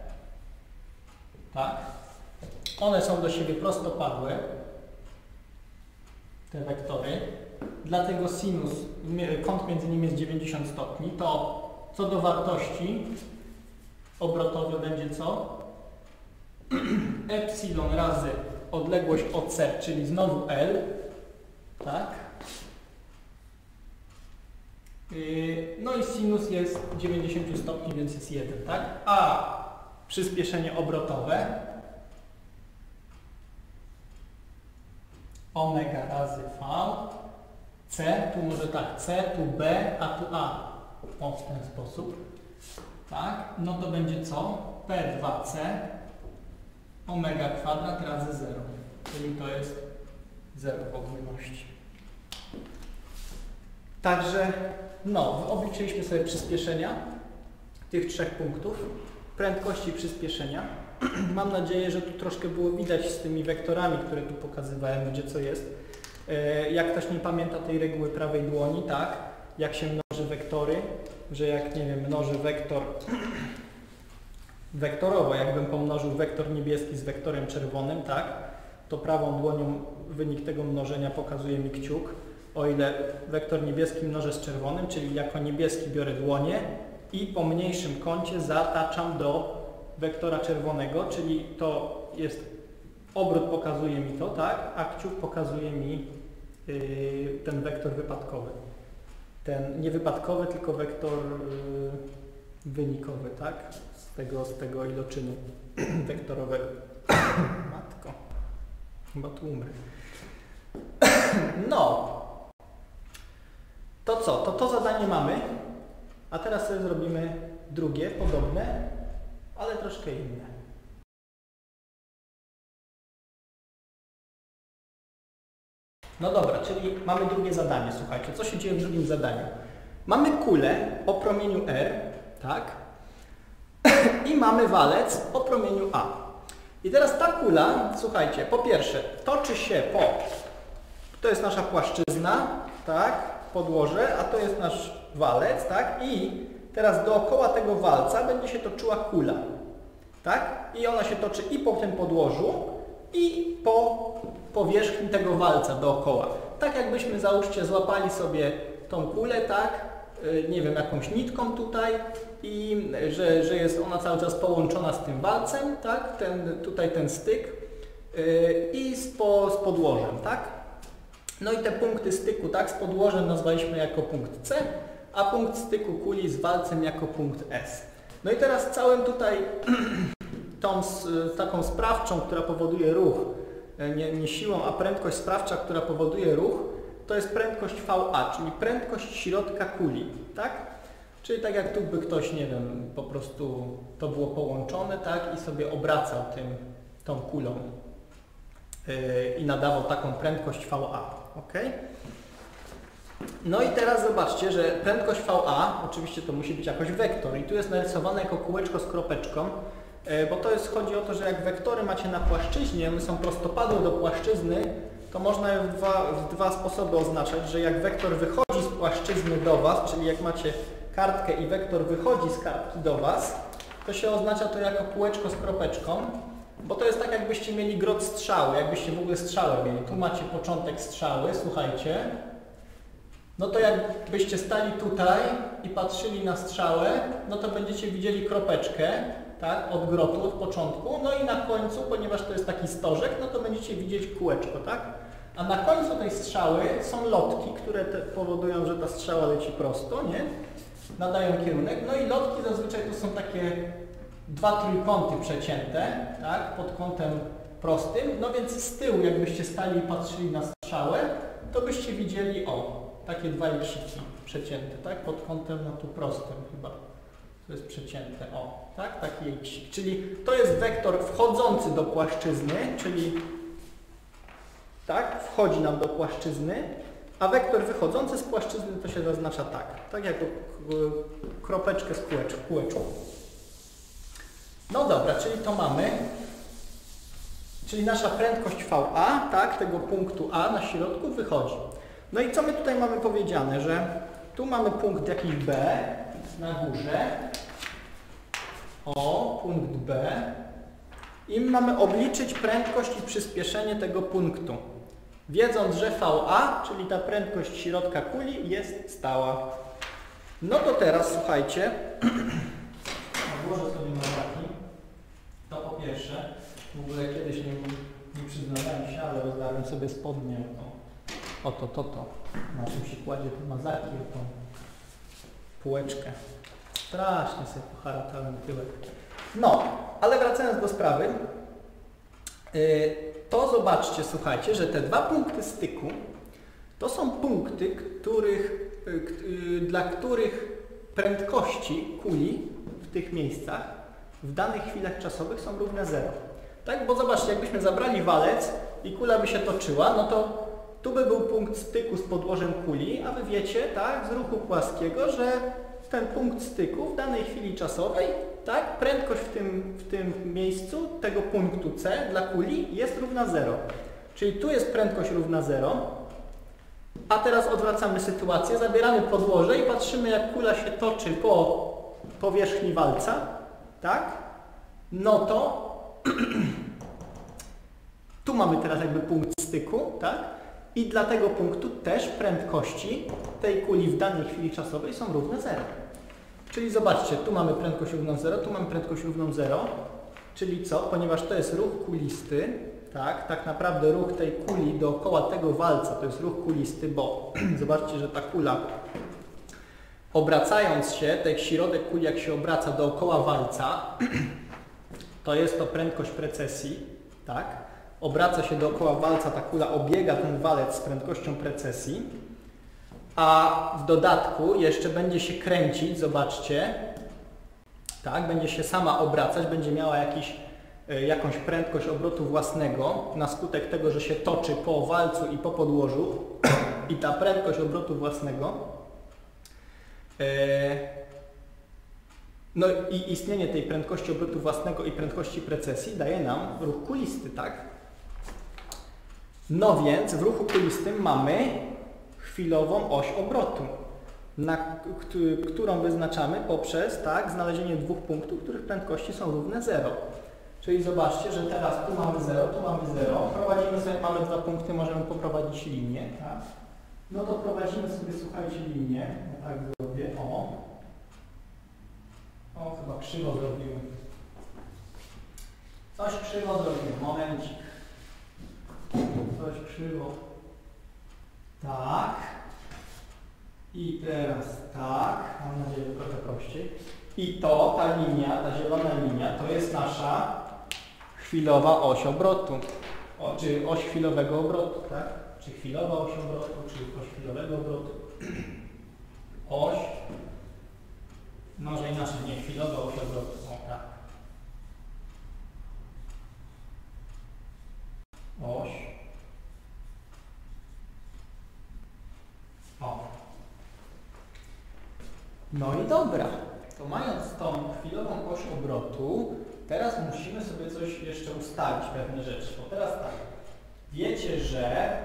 Tak? One są do siebie prostopadłe, te wektory. Dlatego sinus, kąt między nimi jest 90 stopni. To co do wartości obrotowe będzie co? Epsilon razy odległość OC, czyli znowu L. Tak? No i sinus jest 90 stopni, więc jest 1. Tak? A przyspieszenie obrotowe omega razy v, c, tu może tak, c, tu b, a tu a. O, w ten sposób. Tak, no to będzie co? P2c omega kwadrat razy 0. Czyli to jest 0 w ogólności. Także, no, obliczyliśmy sobie przyspieszenia tych trzech punktów, prędkości przyspieszenia. Mam nadzieję, że tu troszkę było widać z tymi wektorami, które tu pokazywałem, gdzie co jest. Jak ktoś nie pamięta tej reguły prawej dłoni, tak, jak się mnoży wektory, że jak, nie wiem, mnoży wektor wektorowo, jakbym pomnożył wektor niebieski z wektorem czerwonym, tak, to prawą dłonią wynik tego mnożenia pokazuje mi kciuk. O ile wektor niebieski mnożę z czerwonym, czyli jako niebieski biorę dłonię i po mniejszym kącie zataczam do wektora czerwonego, czyli to jest obrót pokazuje mi to, tak, a kciuk pokazuje mi ten wektor wypadkowy. Ten nie wypadkowy, tylko wektor wynikowy, tak, z tego iloczynu wektorowego. Matko, chyba tu umrę. No, to co? To zadanie mamy, a teraz sobie zrobimy drugie, podobne, ale troszkę inne. No dobra, czyli mamy drugie zadanie, słuchajcie, co się dzieje w drugim zadaniu? Mamy kulę o promieniu R, tak? I mamy walec o promieniu A. I teraz ta kula, słuchajcie, po pierwsze, toczy się to jest nasza płaszczyzna, tak? Podłoże, a to jest nasz walec, tak? I teraz dookoła tego walca będzie się toczyła kula, tak? I ona się toczy i po tym podłożu, i po powierzchni tego walca dookoła. Tak jakbyśmy, załóżcie, złapali sobie tą kulę, tak? Nie wiem, jakąś nitką tutaj i że jest ona cały czas połączona z tym walcem, tak? Tutaj ten styk i z podłożem, tak? No i te punkty styku, tak? Z podłożem nazwaliśmy jako punkt C, a punkt styku kuli z walcem jako punkt S. No i teraz całym tutaj taką sprawczą, która powoduje ruch, nie siłą, a prędkość sprawcza, która powoduje ruch, to jest prędkość VA, czyli prędkość środka kuli, tak? Czyli tak jak tu by ktoś, nie wiem, po prostu to było połączone, tak? I sobie obracał tą kulą i nadawał taką prędkość VA, ok? No i teraz zobaczcie, że prędkość VA, oczywiście to musi być jakoś wektor i tu jest narysowane jako kółeczko z kropeczką, bo to jest, chodzi o to, że jak wektory macie na płaszczyźnie, one są prostopadłe do płaszczyzny, to można je w dwa sposoby oznaczać, że jak wektor wychodzi z płaszczyzny do Was, czyli jak macie kartkę i wektor wychodzi z kartki do Was, to się oznacza to jako kółeczko z kropeczką, bo to jest tak, jakbyście mieli grot strzały, jakbyście w ogóle strzałę mieli. Tu macie początek strzały, słuchajcie. No to jakbyście stali tutaj i patrzyli na strzałę, no to będziecie widzieli kropeczkę, tak, od grotu, od początku, no i na końcu, ponieważ to jest taki stożek, no to będziecie widzieć kółeczko, tak? A na końcu tej strzały są lotki, które powodują, że ta strzała leci prosto, nie? nadają kierunek. No i lotki zazwyczaj to są takie dwa trójkąty przecięte, tak, pod kątem prostym. No więc z tyłu, jakbyście stali i patrzyli na strzałę, to byście widzieli, o, takie dwa liksiki przecięte, tak, pod kątem, no tu prostym chyba. To jest przecięte, o, tak, taki liksik. Czyli to jest wektor wchodzący do płaszczyzny, czyli tak, wchodzi nam do płaszczyzny, a wektor wychodzący z płaszczyzny to się zaznacza tak jak kropeczkę z kółeczku. No dobra, czyli to mamy, czyli nasza prędkość VA, tak, tego punktu A na środku wychodzi. No i co my tutaj mamy powiedziane, że tu mamy punkt jakiś B na górze, o, punkt B i mamy obliczyć prędkość i przyspieszenie tego punktu, wiedząc, że VA, czyli ta prędkość środka kuli, jest stała. No to teraz słuchajcie, odłożę sobie mazaki. To po pierwsze, w ogóle kiedyś nie przyznałem się, ale rozdarłem sobie spodnie o to, na czym się kładzie te mazaki, o tą półeczkę. Strasznie sobie poharatałem tyłek. No, ale wracając do sprawy, to zobaczcie, słuchajcie, że te dwa punkty styku to są punkty, dla których prędkości kuli w tych miejscach w danych chwilach czasowych są równe 0. Tak, bo zobaczcie, jakbyśmy zabrali walec i kula by się toczyła, no to tu by był punkt styku z podłożem kuli, a wy wiecie, tak, z ruchu płaskiego, że ten punkt styku w danej chwili czasowej, tak, prędkość w tym miejscu tego punktu C dla kuli jest równa 0. Czyli tu jest prędkość równa 0, a teraz odwracamy sytuację, zabieramy podłoże i patrzymy, jak kula się toczy po powierzchni walca, tak, no to tu mamy teraz jakby punkt styku, tak, i dla tego punktu też prędkości tej kuli w danej chwili czasowej są równe 0. Czyli zobaczcie, tu mamy prędkość równą 0, tu mamy prędkość równą 0, czyli co? Ponieważ to jest ruch kulisty, tak naprawdę ruch tej kuli dookoła tego walca to jest ruch kulisty, bo zobaczcie, że ta kula obracając się, ten środek kuli jak się obraca dookoła walca, to jest to prędkość precesji, tak? Obraca się dookoła walca, ta kula obiega ten walec z prędkością precesji, a w dodatku jeszcze będzie się kręcić, zobaczcie, tak, będzie się sama obracać, będzie miała jakąś prędkość obrotu własnego na skutek tego, że się toczy po walcu i po podłożu i ta prędkość obrotu własnego, no i istnienie tej prędkości obrotu własnego i prędkości precesji daje nam ruch kulisty, tak? No więc w ruchu kulistym mamy chwilową oś obrotu, którą wyznaczamy poprzez, tak, znalezienie dwóch punktów, których prędkości są równe 0. Czyli zobaczcie, że teraz tu mamy 0, tu mamy 0. Prowadzimy sobie, mamy dwa punkty, możemy poprowadzić linię, tak? No to prowadzimy sobie, słuchajcie, linię. Ja tak zrobię, o, chyba krzywo zrobiłem. Coś krzywo zrobiłem, momencik. Coś krzywo. Tak. I teraz tak. Mam nadzieję, że trochę prościej. I to, ta linia, ta zielona linia, to jest nasza chwilowa oś obrotu. Czy oś chwilowego obrotu, tak? Czy chwilowa oś obrotu, czy oś chwilowego obrotu. Oś. Może inaczej, nie chwilowa oś obrotu. O, tak. Oś. O. No i dobra. To mając tą chwilową oś obrotu, teraz musimy sobie coś jeszcze ustalić, pewne rzeczy. Bo teraz tak, wiecie, że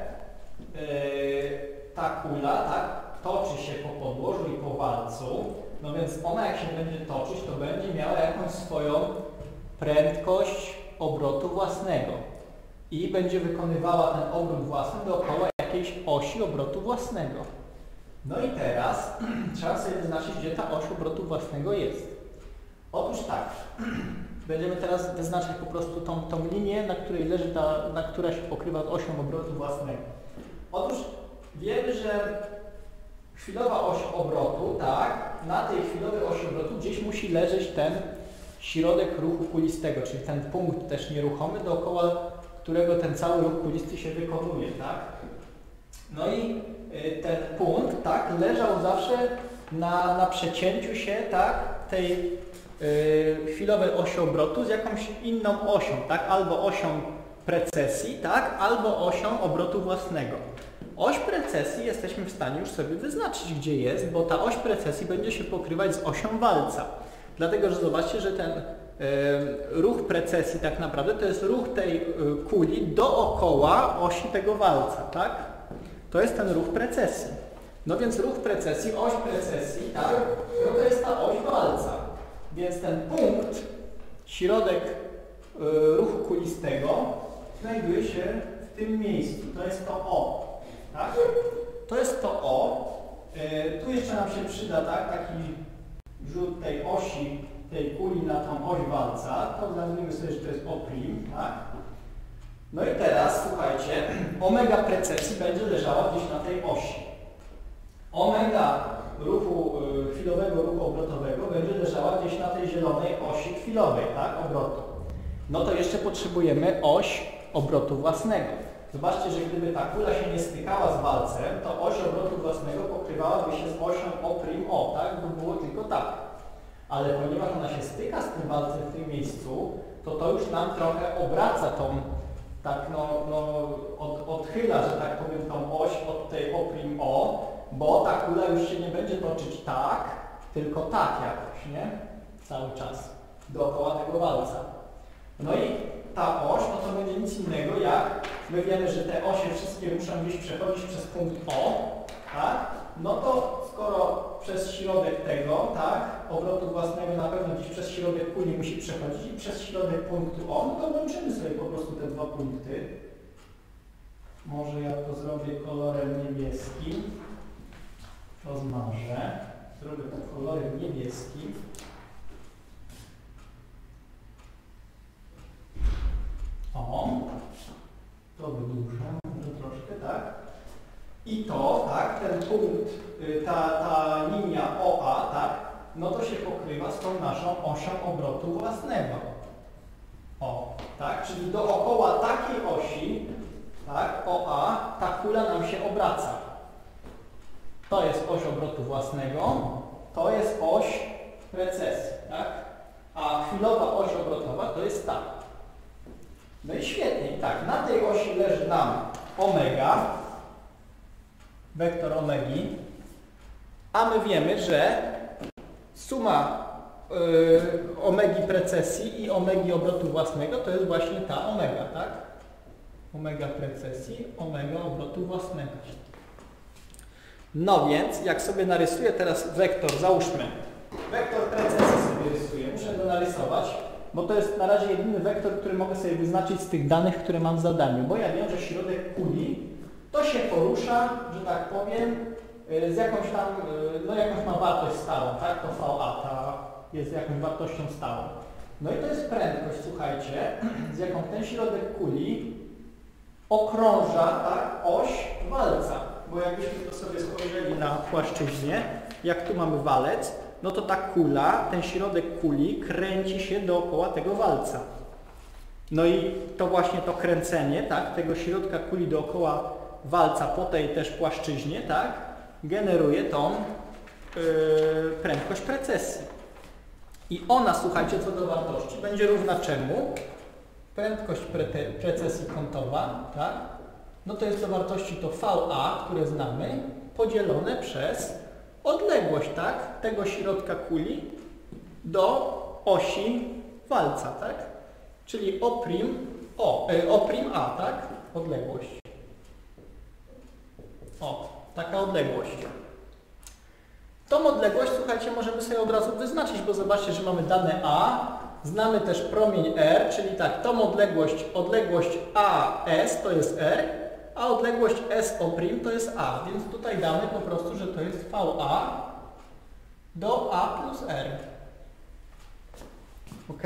ta kula, tak, toczy się po podłożu i po walcu, no więc ona jak się będzie toczyć, to będzie miała jakąś swoją prędkość obrotu własnego i będzie wykonywała ten obrót własny dookoła jakiejś osi obrotu własnego. No i teraz trzeba sobie wyznaczyć, gdzie ta oś obrotu własnego jest. Otóż tak, będziemy teraz wyznaczać po prostu tą linię, na której leży która się pokrywa z osią obrotu własnego. Otóż wiemy, że chwilowa oś obrotu, tak, na tej chwilowej osi obrotu gdzieś musi leżeć ten środek ruchu kulistego, czyli ten punkt też nieruchomy, dookoła którego ten cały ruch kulisty się wykonuje, tak. No i ten punkt, tak, leżał zawsze na przecięciu się, tak, tej chwilowej osi obrotu z jakąś inną osią, tak, albo osią precesji, tak, albo osią obrotu własnego. Oś precesji jesteśmy w stanie już sobie wyznaczyć, gdzie jest, bo ta oś precesji będzie się pokrywać z osią walca. Dlatego, że zobaczcie, że ten ruch precesji tak naprawdę to jest ruch tej kuli dookoła osi tego walca, tak? To jest ten ruch precesji. No więc ruch precesji, oś precesji, tak? No to jest ta oś walca. Więc ten punkt, środek ruchu kulistego znajduje się w tym miejscu. To jest to O. Tak? To jest to O. Tu jeszcze nam się przyda, tak, taki rzut tej osi, tej kuli na tą oś walca. To nazwijmy sobie, że to jest O'. Tak? No i teraz, słuchajcie, omega precesji będzie leżała gdzieś na tej osi. Omega ruchu chwilowego, ruchu obrotowego będzie leżała gdzieś na tej zielonej osi chwilowej, tak, obrotu. No to jeszcze potrzebujemy oś obrotu własnego. Zobaczcie, że gdyby ta kula się nie stykała z walcem, to oś obrotu własnego pokrywałaby się z osią O'O, tak? By było tylko tak. Ale ponieważ ona się styka z tym walcem w tym miejscu, to już nam trochę obraca tą, tak odchyla, że tak powiem, tą oś od tej O'O, bo ta kula już się nie będzie toczyć tak, tylko tak jakoś, nie? Cały czas dookoła tego walca. No i ta oś, no to będzie nic innego jak, my wiemy, że te osie wszystkie muszą gdzieś przechodzić przez punkt O, tak? No to skoro przez środek tego, tak, obrotu własnego na pewno gdzieś przez środek kuli musi przechodzić i przez środek punktu O, no to łączymy sobie po prostu te dwa punkty. Może ja to zrobię kolorem niebieskim. To zmarzę. Zrobię to kolorem niebieskim. O, to wydłużę może troszkę, tak? I to, tak, ten punkt, ta linia OA, tak, no to się pokrywa z tą naszą osią obrotu własnego. O, tak, czyli dookoła takiej osi, tak, OA, ta kula nam się obraca. To jest oś obrotu własnego, to jest oś precesji, tak? A chwilowa oś obrotowa to jest ta. No i świetnie, tak, na tej osi leży nam omega, wektor omegi, a my wiemy, że suma omegi precesji i omegi obrotu własnego to jest właśnie ta omega, tak? Omega precesji, omega obrotu własnego. No więc, jak sobie narysuję teraz wektor, załóżmy, wektor precesji sobie rysuję, muszę go narysować, bo to jest na razie jedyny wektor, który mogę sobie wyznaczyć z tych danych, które mam w zadaniu, bo ja wiem, że środek kuli to się porusza, że tak powiem, z jakąś tam, no jakąś ma wartość stałą, tak? To VA, ta jest jakąś wartością stałą. No i to jest prędkość, słuchajcie, z jaką ten środek kuli okrąża, tak, oś walca. Bo jakbyśmy to sobie spojrzeli na płaszczyźnie, jak tu mamy walec, no to ta kula, ten środek kuli kręci się dookoła tego walca. No i to właśnie to kręcenie, tak, tego środka kuli dookoła walca po tej też płaszczyźnie, tak, generuje tą prędkość precesji. I ona, słuchajcie, co do wartości, będzie równa czemu? Prędkość precesji kątowa, tak, no to jest do wartości to VA, które znamy, podzielone przez odległość, tak, tego środka kuli do osi walca, tak? Czyli O'A, tak? Odległość. O, taka odległość. Tą odległość, słuchajcie, możemy sobie od razu wyznaczyć, bo zobaczcie, że mamy dane A, znamy też promień R, czyli tak, tą odległość AS to jest R, a odległość SO' to jest A, więc tutaj damy po prostu, że to jest VA do A plus R. Ok?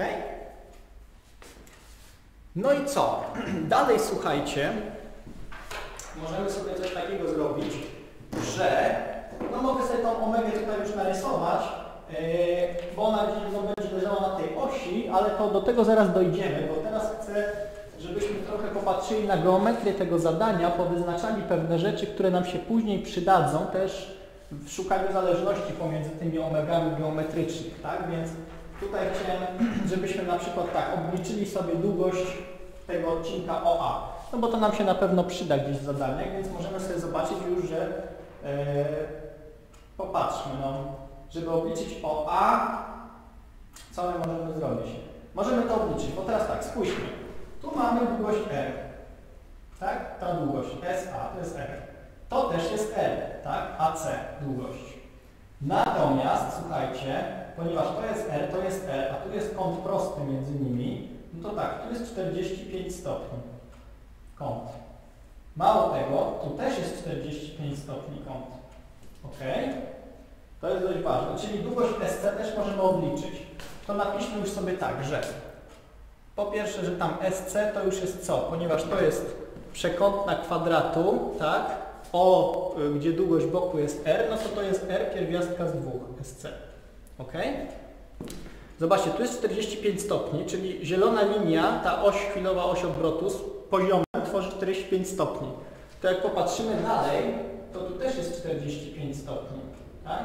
No i co? Dalej, słuchajcie, możemy sobie coś takiego zrobić, że No mogę sobie tą omegę tutaj już narysować, bo ona będzie leżała na tej osi, ale to do tego zaraz dojdziemy, bo teraz chcę, żebyśmy trochę popatrzyli na geometrię tego zadania, powyznaczali pewne rzeczy, które nam się później przydadzą też w szukaniu zależności pomiędzy tymi omegami geometrycznych, tak? Więc tutaj chciałem, żebyśmy na przykład tak obliczyli sobie długość tego odcinka OA, no bo to nam się na pewno przyda gdzieś w zadaniach, więc możemy sobie zobaczyć już, że popatrzmy, no, żeby obliczyć OA, co my możemy zrobić? Możemy to obliczyć, bo teraz tak, spójrzmy. Tu mamy długość R, tak? Ta długość SA to jest R. To też jest R, tak? AC długość. Natomiast, słuchajcie, ponieważ to jest R, a tu jest kąt prosty między nimi, no to tak, tu jest 45 stopni kąt. Mało tego, tu też jest 45 stopni kąt. Ok? To jest dość ważne, czyli długość SC też możemy obliczyć. To napiszmy już sobie tak, że po pierwsze, że tam SC to już jest co? Ponieważ to jest przekątna kwadratu, tak? O, gdzie długość boku jest R, no to jest R pierwiastka z 2 SC. Ok? Zobaczcie, tu jest 45 stopni, czyli zielona linia, ta oś chwilowa, oś obrotu z poziomem tworzy 45 stopni. To jak popatrzymy dalej, to tu też jest 45 stopni, tak?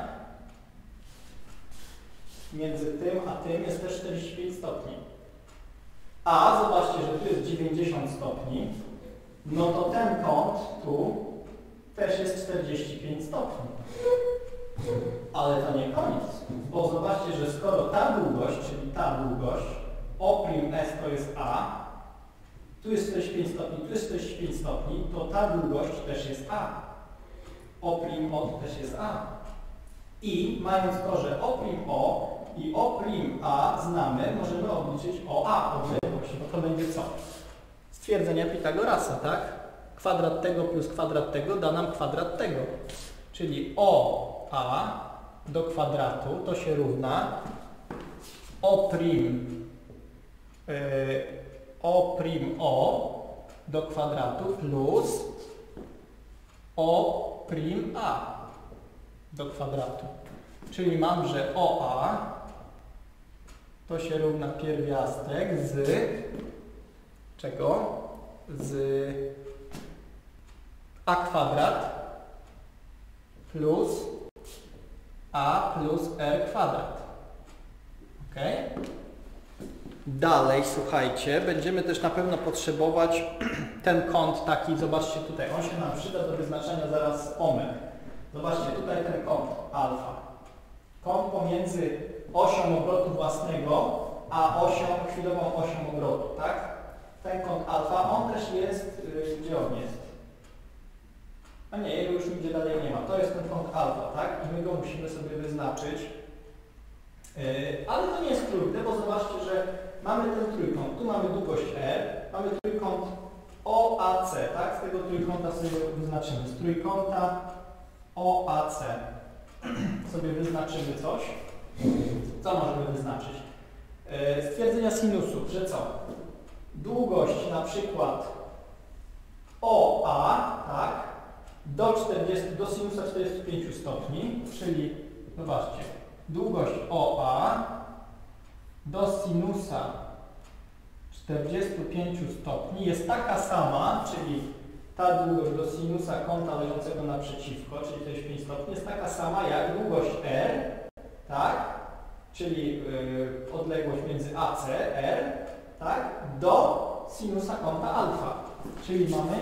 Między tym a tym jest też 45 stopni. A zobaczcie, że tu jest 90 stopni, no to ten kąt tu też jest 45 stopni. Ale to nie koniec, bo zobaczcie, że skoro ta długość, czyli ta długość, O'S to jest A, tu jest 45 stopni, tu jest 45 stopni, to ta długość też jest A. O'O to też jest A. I mając to, że O'O i O'A znamy, możemy obliczyć OA odległość, bo to będzie co? Stwierdzenia Pitagorasa, tak? Kwadrat tego plus kwadrat tego da nam kwadrat tego. Czyli OA do kwadratu to się równa O'O do kwadratu plus O'A do kwadratu. Czyli mam, że OA to się równa pierwiastek z czego? Z A kwadrat plus A plus R kwadrat. Ok? Dalej, słuchajcie, będziemy też na pewno potrzebować ten kąt taki, zobaczcie tutaj, on się nam przyda do wyznaczenia zaraz omeg. Zobaczcie, tutaj ten kąt alfa. Kąt pomiędzy osią obrotu własnego a chwilową osią obrotu, tak? Ten kąt alfa, on też jest, gdzie on jest? A nie, jego już nigdzie dalej nie ma. To jest ten kąt alfa, tak? I my go musimy sobie wyznaczyć. Ale to nie jest trudne, bo zobaczcie, że mamy ten trójkąt. Tu mamy długość R, mamy trójkąt OAC, tak? Z tego trójkąta sobie wyznaczymy. Z trójkąta OAC sobie wyznaczymy coś. Co możemy wyznaczyć? Stwierdzenia sinusów, że co? Długość na przykład OA, tak? Do sinusa 45 stopni, czyli zobaczcie, długość OA do sinusa 45 stopni jest taka sama, czyli ta długość do sinusa kąta leżącego naprzeciwko, czyli 45 stopni, jest taka sama jak długość R, tak? Czyli odległość między AC, R, tak? Do sinusa kąta alfa. Czyli mamy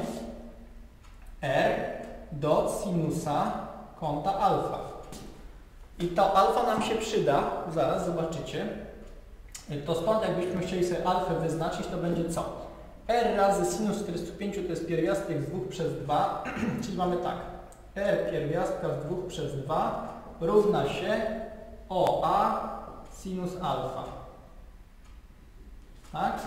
R do sinusa kąta alfa. I to alfa nam się przyda, zaraz zobaczycie. To stąd jakbyśmy chcieli sobie alfę wyznaczyć, to będzie co? R razy sinus 45 to jest pierwiastek z 2 przez 2, czyli mamy tak. R pierwiastka z 2 przez 2 równa się OA sinus alfa. Tak?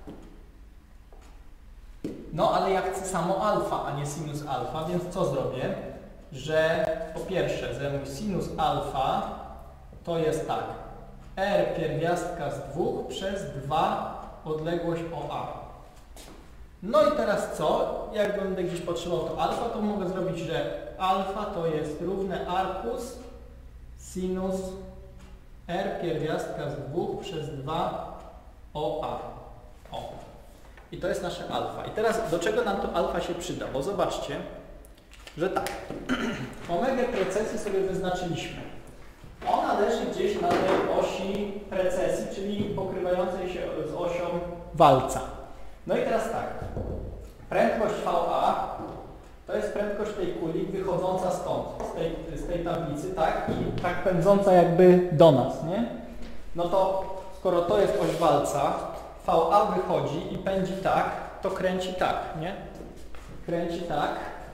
No ale ja chcę samo alfa, a nie sinus alfa, więc co zrobię? Że po pierwsze, że mój sinus alfa to jest tak. R pierwiastka z 2 przez 2 odległość OA. No i teraz co? Jak będę gdzieś potrzebował to alfa, to mogę zrobić, że alfa to jest równe arcus sinus r pierwiastka z 2 przez 2 OA. O. I to jest nasze alfa. I teraz do czego nam to alfa się przyda? Bo zobaczcie, że tak. Omegę precesji sobie wyznaczyliśmy. Ona leży gdzieś na tej osi precesji, czyli pokrywającej się z osią walca. No i teraz tak. Prędkość VA to jest prędkość tej kuli wychodząca stąd, z tej tablicy, tak? I tak pędząca jakby do nas, nie? No to skoro to jest oś walca, VA wychodzi i pędzi tak, to kręci tak, nie? Kręci tak.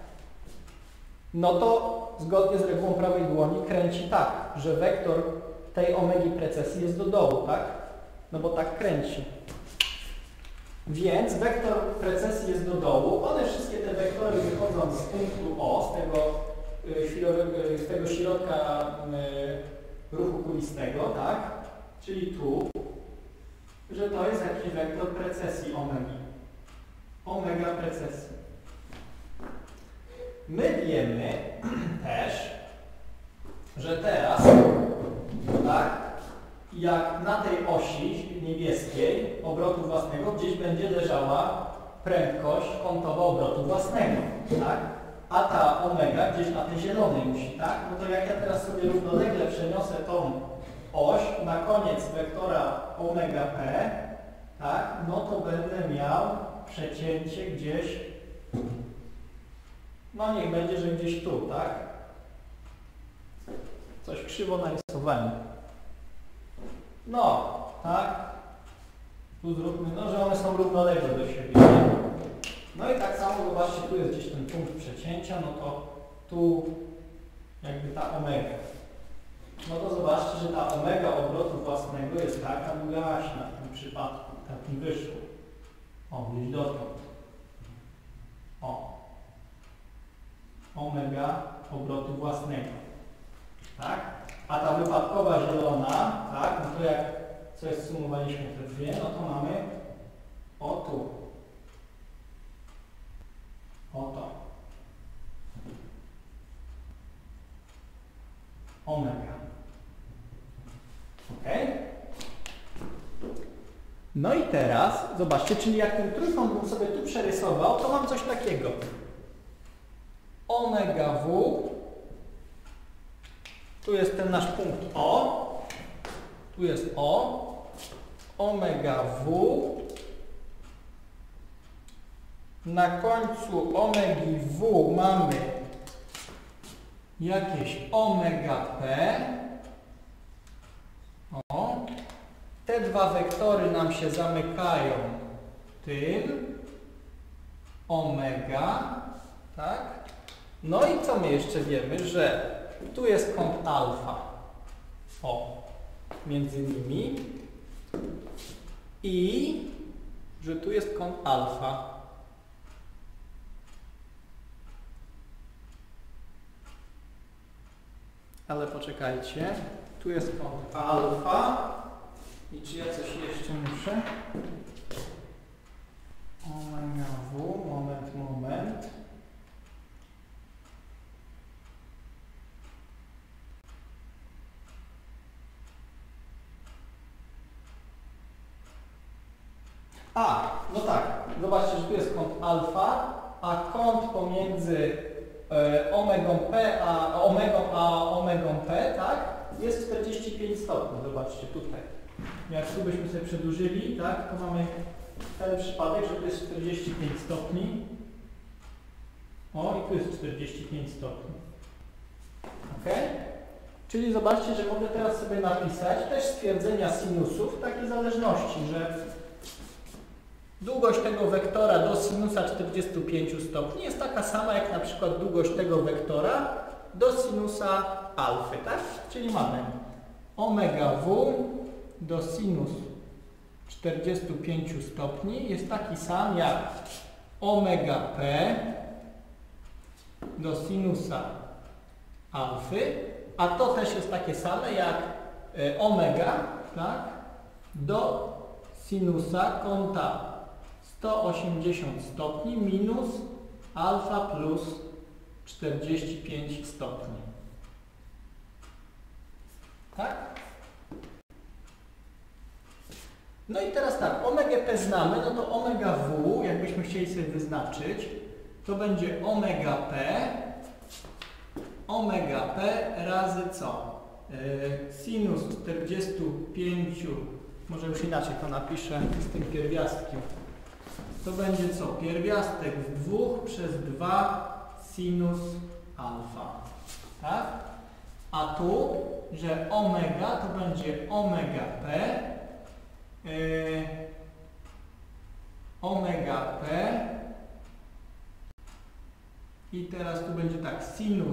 No to zgodnie z regułą prawej dłoni kręci tak, że wektor tej omegi precesji jest do dołu, tak? No bo tak kręci. Więc wektor precesji jest do dołu. One wszystkie te wektory wychodzą z punktu O, z tego środka ruchu kulistego, tak? Czyli tu, że to jest jakiś wektor precesji omegi. Omega precesji. My wiemy też, że teraz, tak, jak na tej osi niebieskiej obrotu własnego gdzieś będzie leżała prędkość kątowa obrotu własnego, tak? A ta omega gdzieś na tej zielonej musi, tak? No to jak ja teraz sobie równolegle przeniosę tą oś na koniec wektora omega p, tak? No to będę miał przecięcie gdzieś, no niech będzie, że gdzieś tu, tak? Coś krzywo narysowałem. No, tak? Tu zróbmy, no, że one są równolegle do siebie. No i tak samo, zobaczcie, tu jest gdzieś ten punkt przecięcia, no to tu jakby ta omega. No to zobaczcie, że ta omega obrotu własnego jest taka długaśna w tym przypadku, takim wyszło. O, gdzieś dotąd. O. Omega obrotu własnego. Tak? A ta wypadkowa zielona, tak? No to jak coś sumowaliśmy te dwie, no to mamy o tu. Oto. Omega. Ok? No i teraz, zobaczcie, czyli jak ten trójkąt bym sobie tu przerysował, to mam coś takiego. Omega W. Tu jest ten nasz punkt O. Tu jest O. Omega W. Na końcu omegi W mamy jakieś omega P. O. Te dwa wektory nam się zamykają tym. Omega. Tak? No i co my jeszcze wiemy, że tu jest kąt alfa. O. Między nimi. I że tu jest kąt alfa. Ale poczekajcie. Tu jest kąt alfa. I czy ja coś jeszcze muszę? Omega W. Moment. A, no tak. Zobaczcie, że tu jest kąt alfa, a kąt pomiędzy omegą P a omegą P, tak, jest 45 stopni. Zobaczcie tutaj. Jak tu byśmy sobie przedłużyli, tak, to mamy ten przypadek, że tu jest 45 stopni. O, i tu jest 45 stopni. Ok? Czyli zobaczcie, że mogę teraz sobie napisać też stwierdzenia sinusów takiej zależności, że długość tego wektora do sinusa 45 stopni jest taka sama jak na przykład długość tego wektora do sinusa alfy, tak? Czyli mamy omega W do sinus 45 stopni jest taki sam jak omega P do sinusa alfy, a to też jest takie same jak omega, tak? Do sinusa kąta 180 stopni minus alfa plus 45 stopni. Tak? No i teraz tak, omega P znamy, no to omega W, jakbyśmy chcieli sobie wyznaczyć, to będzie omega P razy co? Sinus 45, może już inaczej to napiszę z tym pierwiastkiem. To będzie co? Pierwiastek z 2 przez 2 sinus alfa. Tak? A tu, że omega to będzie omega P i teraz tu będzie tak, sinus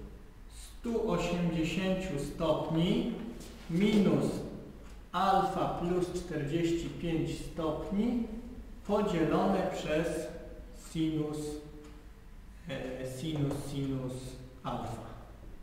180 stopni minus alfa plus 45 stopni podzielone przez sinus alfa.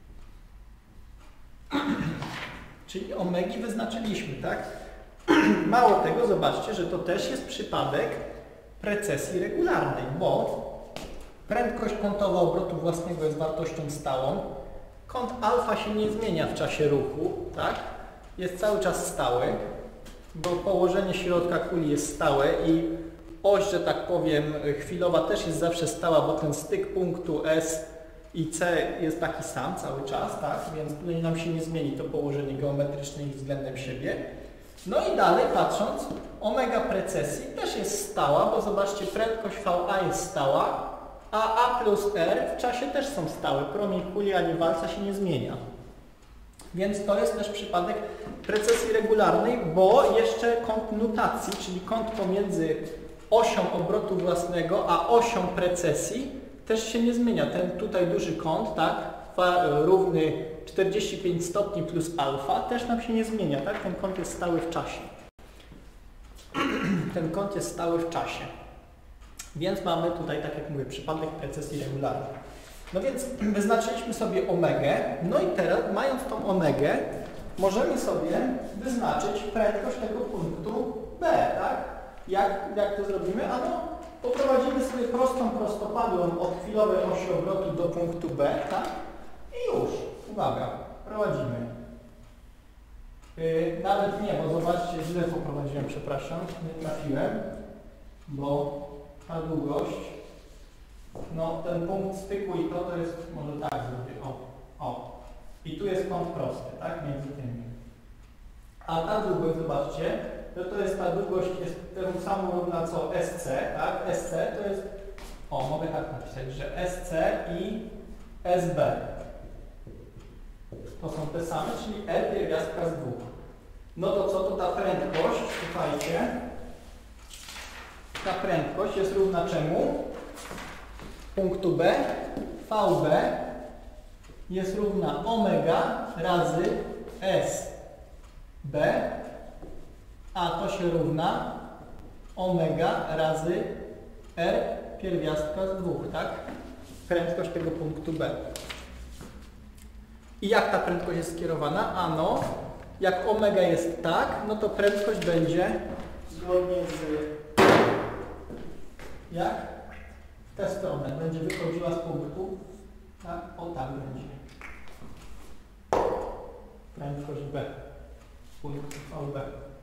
Czyli omegi wyznaczyliśmy, tak? Mało tego, zobaczcie, że to też jest przypadek precesji regularnej, bo prędkość kątowa obrotu własnego jest wartością stałą. Kąt alfa się nie zmienia w czasie ruchu, tak? Jest cały czas stały, bo położenie środka kuli jest stałe i oś, że tak powiem, chwilowa też jest zawsze stała, bo ten styk punktu S i C jest taki sam cały czas, tak? Więc tutaj nam się nie zmieni to położenie geometryczne względem siebie. No i dalej patrząc, omega precesji też jest stała, bo zobaczcie, prędkość VA jest stała, a A plus R w czasie też są stałe. Promień kuli ani walca się nie zmienia. Więc to jest też przypadek precesji regularnej, bo jeszcze kąt nutacji, czyli kąt pomiędzy osią obrotu własnego a osią precesji też się nie zmienia. Ten tutaj duży kąt, tak, równy 45 stopni plus alfa, też nam się nie zmienia, tak? Ten kąt jest stały w czasie. Ten kąt jest stały w czasie. Więc mamy tutaj, tak jak mówię, przypadek precesji regularnej. No więc wyznaczyliśmy sobie omegę, no i teraz, mając tą omegę, możemy sobie wyznaczyć prędkość tego punktu B, tak? Jak to zrobimy? Ano, poprowadzimy sobie prostą prostopadłą od chwilowej osi obrotu do punktu B, tak? I już, uwaga, prowadzimy. Nawet nie, bo zobaczcie, źle poprowadziłem, przepraszam, nie trafiłem, bo ta długość, no ten punkt styku i to jest, może tak zrobię, o. I tu jest kąt prosty, tak, między tymi. A ta długość, zobaczcie, to jest ta długość, jest temu samą równa co SC, tak, SC to jest, mogę tak napisać, że SC i SB. To są te same, czyli R pierwiastka z 2. No to co, to ta prędkość, słuchajcie, ta prędkość jest równa czemu? Punktu B, VB jest równa omega razy SB, a to się równa omega razy R pierwiastka z 2, tak? Prędkość tego punktu B. I jak ta prędkość jest skierowana? Ano, jak omega jest tak, no to prędkość będzie zgodnie z... Jak? W tę stronę. Będzie wychodziła z punktu. Tak? O tak będzie. Prędkość B. Punkt VB.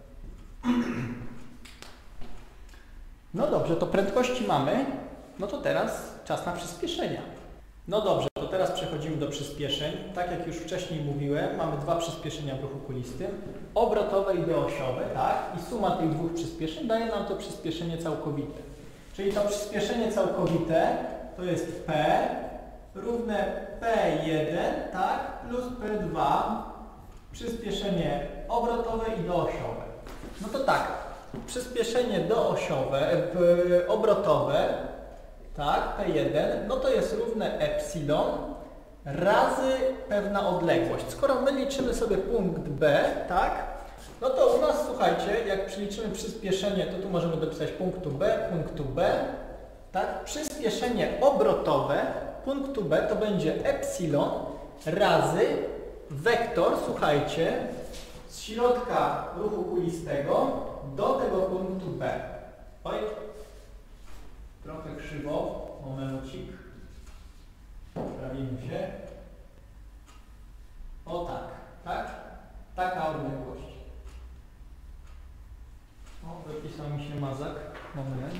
No dobrze, to prędkości mamy. No to teraz czas na przyspieszenia. No dobrze, to teraz przechodzimy do przyspieszeń. Tak jak już wcześniej mówiłem, mamy dwa przyspieszenia w ruchu kulistym. Obrotowe i doosiowe, tak? I suma tych dwóch przyspieszeń daje nam to przyspieszenie całkowite. Czyli to przyspieszenie całkowite to jest P równe P1, tak? Plus P2. Przyspieszenie obrotowe i doosiowe. No to tak, przyspieszenie obrotowe, tak, P1, no to jest równe epsilon razy pewna odległość. Skoro my liczymy sobie punkt B, tak, no to u nas, słuchajcie, jak przeliczymy przyspieszenie, to tu możemy dopisać punktu B, tak, przyspieszenie obrotowe punktu B to będzie epsilon razy wektor, słuchajcie, z środka ruchu kulistego do tego punktu B. Oj, trochę krzywo, momencik, poprawimy się. O tak, tak? Taka odległość. O, wypisał mi się mazak. Moment.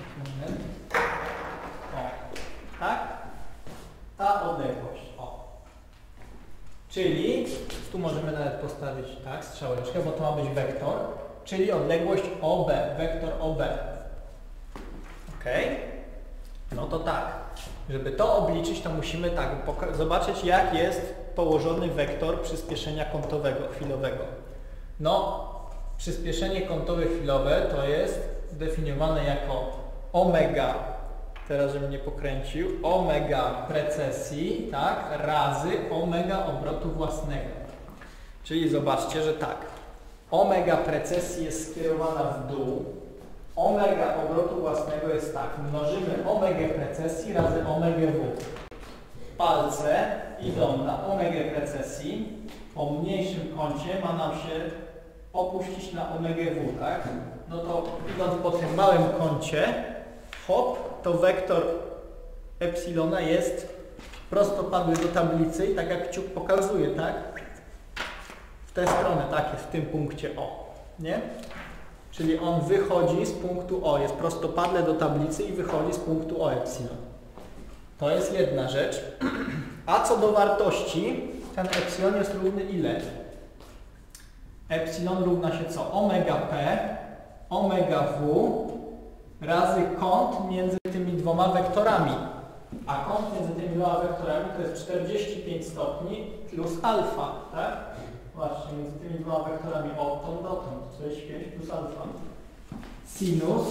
O, tak? Ta odległość. O. Czyli, tu możemy nawet postawić tak, strzałeczkę, bo to ma być wektor, czyli odległość OB, wektor OB. Ok? No to tak. Żeby to obliczyć, to musimy tak zobaczyć, jak jest położony wektor przyspieszenia kątowego, chwilowego. No, przyspieszenie kątowe chwilowe to jest zdefiniowane jako omega, teraz żebym nie pokręcił, omega precesji, tak, razy omega obrotu własnego. Czyli zobaczcie, że tak, omega precesji jest skierowana w dół, omega obrotu własnego jest tak, mnożymy omegę precesji razy omegę w. Palce idą na omegę precesji, o mniejszym kącie ma nam się opuścić na omegę w, tak? No to idąc po tym małym kącie, hop, to wektor epsilona jest prostopadły do tablicy i tak jak kciuk pokazuje, tak? W tę stronę, tak jest, w tym punkcie O, nie? Czyli on wychodzi z punktu O, jest prostopadle do tablicy i wychodzi z punktu O epsilon. To jest jedna rzecz. A co do wartości, ten epsilon jest równy ile? Epsilon równa się co? Omega P, omega W razy kąt między tymi dwoma wektorami. A kąt między tymi dwoma wektorami to jest 45 stopni plus alfa, tak? Właśnie, między tymi dwoma wektorami odtąd dotąd, 45 plus alfa. Sinus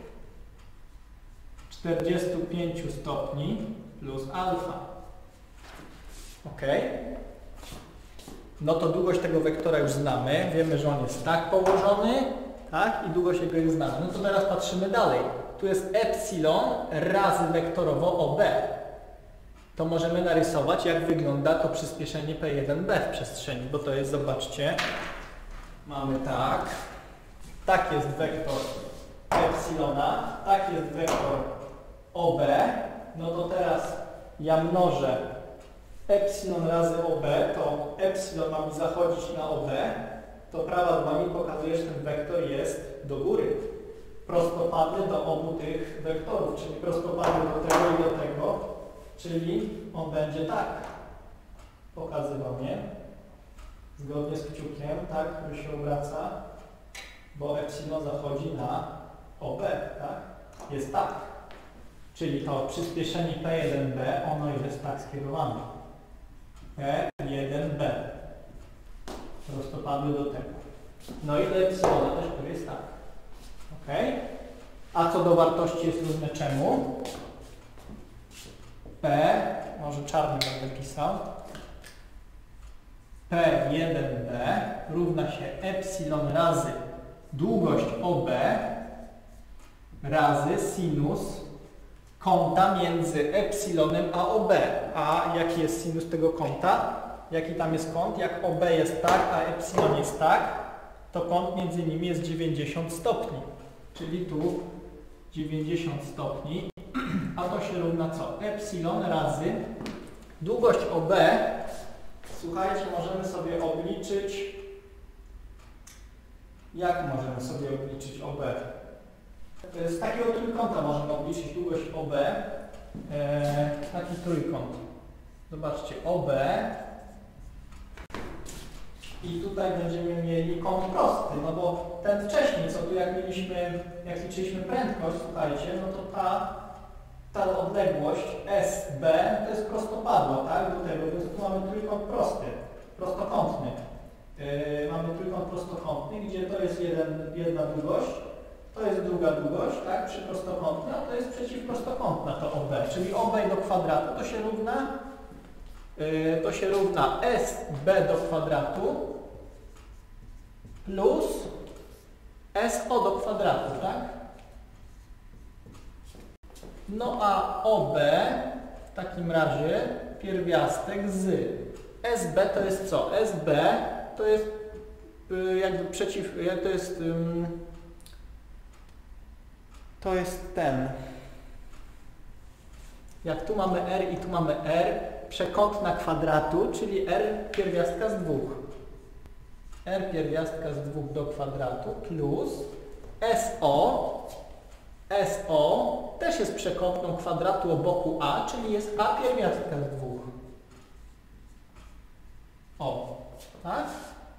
45 stopni plus alfa. Ok? No to długość tego wektora już znamy. Wiemy, że on jest tak położony, tak? I długość jego jest znana. No to teraz patrzymy dalej. Tu jest epsilon razy wektorowo OB. To możemy narysować, jak wygląda to przyspieszenie P1B w przestrzeni, bo to jest, zobaczcie, mamy tak. Tak jest wektor epsilona, tak jest wektor OB. No to teraz ja mnożę epsilon razy OB, to epsilon ma mi zachodzić na OB, to prawa dwa mi pokazuje, że ten wektor jest do góry. Prostopadły do obu tych wektorów, czyli prostopadły do tego i do tego, czyli on będzie tak pokazywał, nie? Zgodnie z kciukiem, tak, który się obraca, bo epsilon zachodzi na OB, tak? Jest tak. Czyli to przyspieszenie P1B, ono jest tak skierowane. P1B. Prostopadły do tego. No i do epsilona też, który jest tak. Ok? A co do wartości jest równe czemu? P, może czarny będę pisał. P1B równa się epsilon razy długość OB razy sinus kąta między epsilonem a OB. A jaki jest sinus tego kąta? Jaki tam jest kąt? Jak OB jest tak, a epsilon jest tak, to kąt między nimi jest 90 stopni. Czyli tu 90 stopni. A to się równa co? Epsilon razy długość OB. Słuchajcie, możemy sobie obliczyć. Jak możemy sobie obliczyć OB? Z takiego trójkąta możemy obliczyć długość OB. Taki trójkąt. Zobaczcie, OB. I tutaj będziemy mieli kąt prosty, no bo ten wcześniej, co tu jak liczyliśmy prędkość, słuchajcie, no to ta odległość SB to jest prostopadła, tak, do tego, więc tu mamy trójkąt prosty, prostokątny. Mamy trójkąt prostokątny, gdzie to jest jedna długość, to jest druga długość, tak, przy prostokątnej, a to jest przeciwprostokątna to OB, czyli OB do kwadratu to się równa SB do kwadratu plus SO do kwadratu, tak? No a OB w takim razie pierwiastek z SB to jest co? SB to jest jakby to jest ten Jak tu mamy r i tu mamy r, przekątna kwadratu, czyli r pierwiastka z 2. R pierwiastka z 2 do kwadratu plus SO też jest przekątną kwadratu o boku A, czyli jest A pierwiastka z 2. O, tak?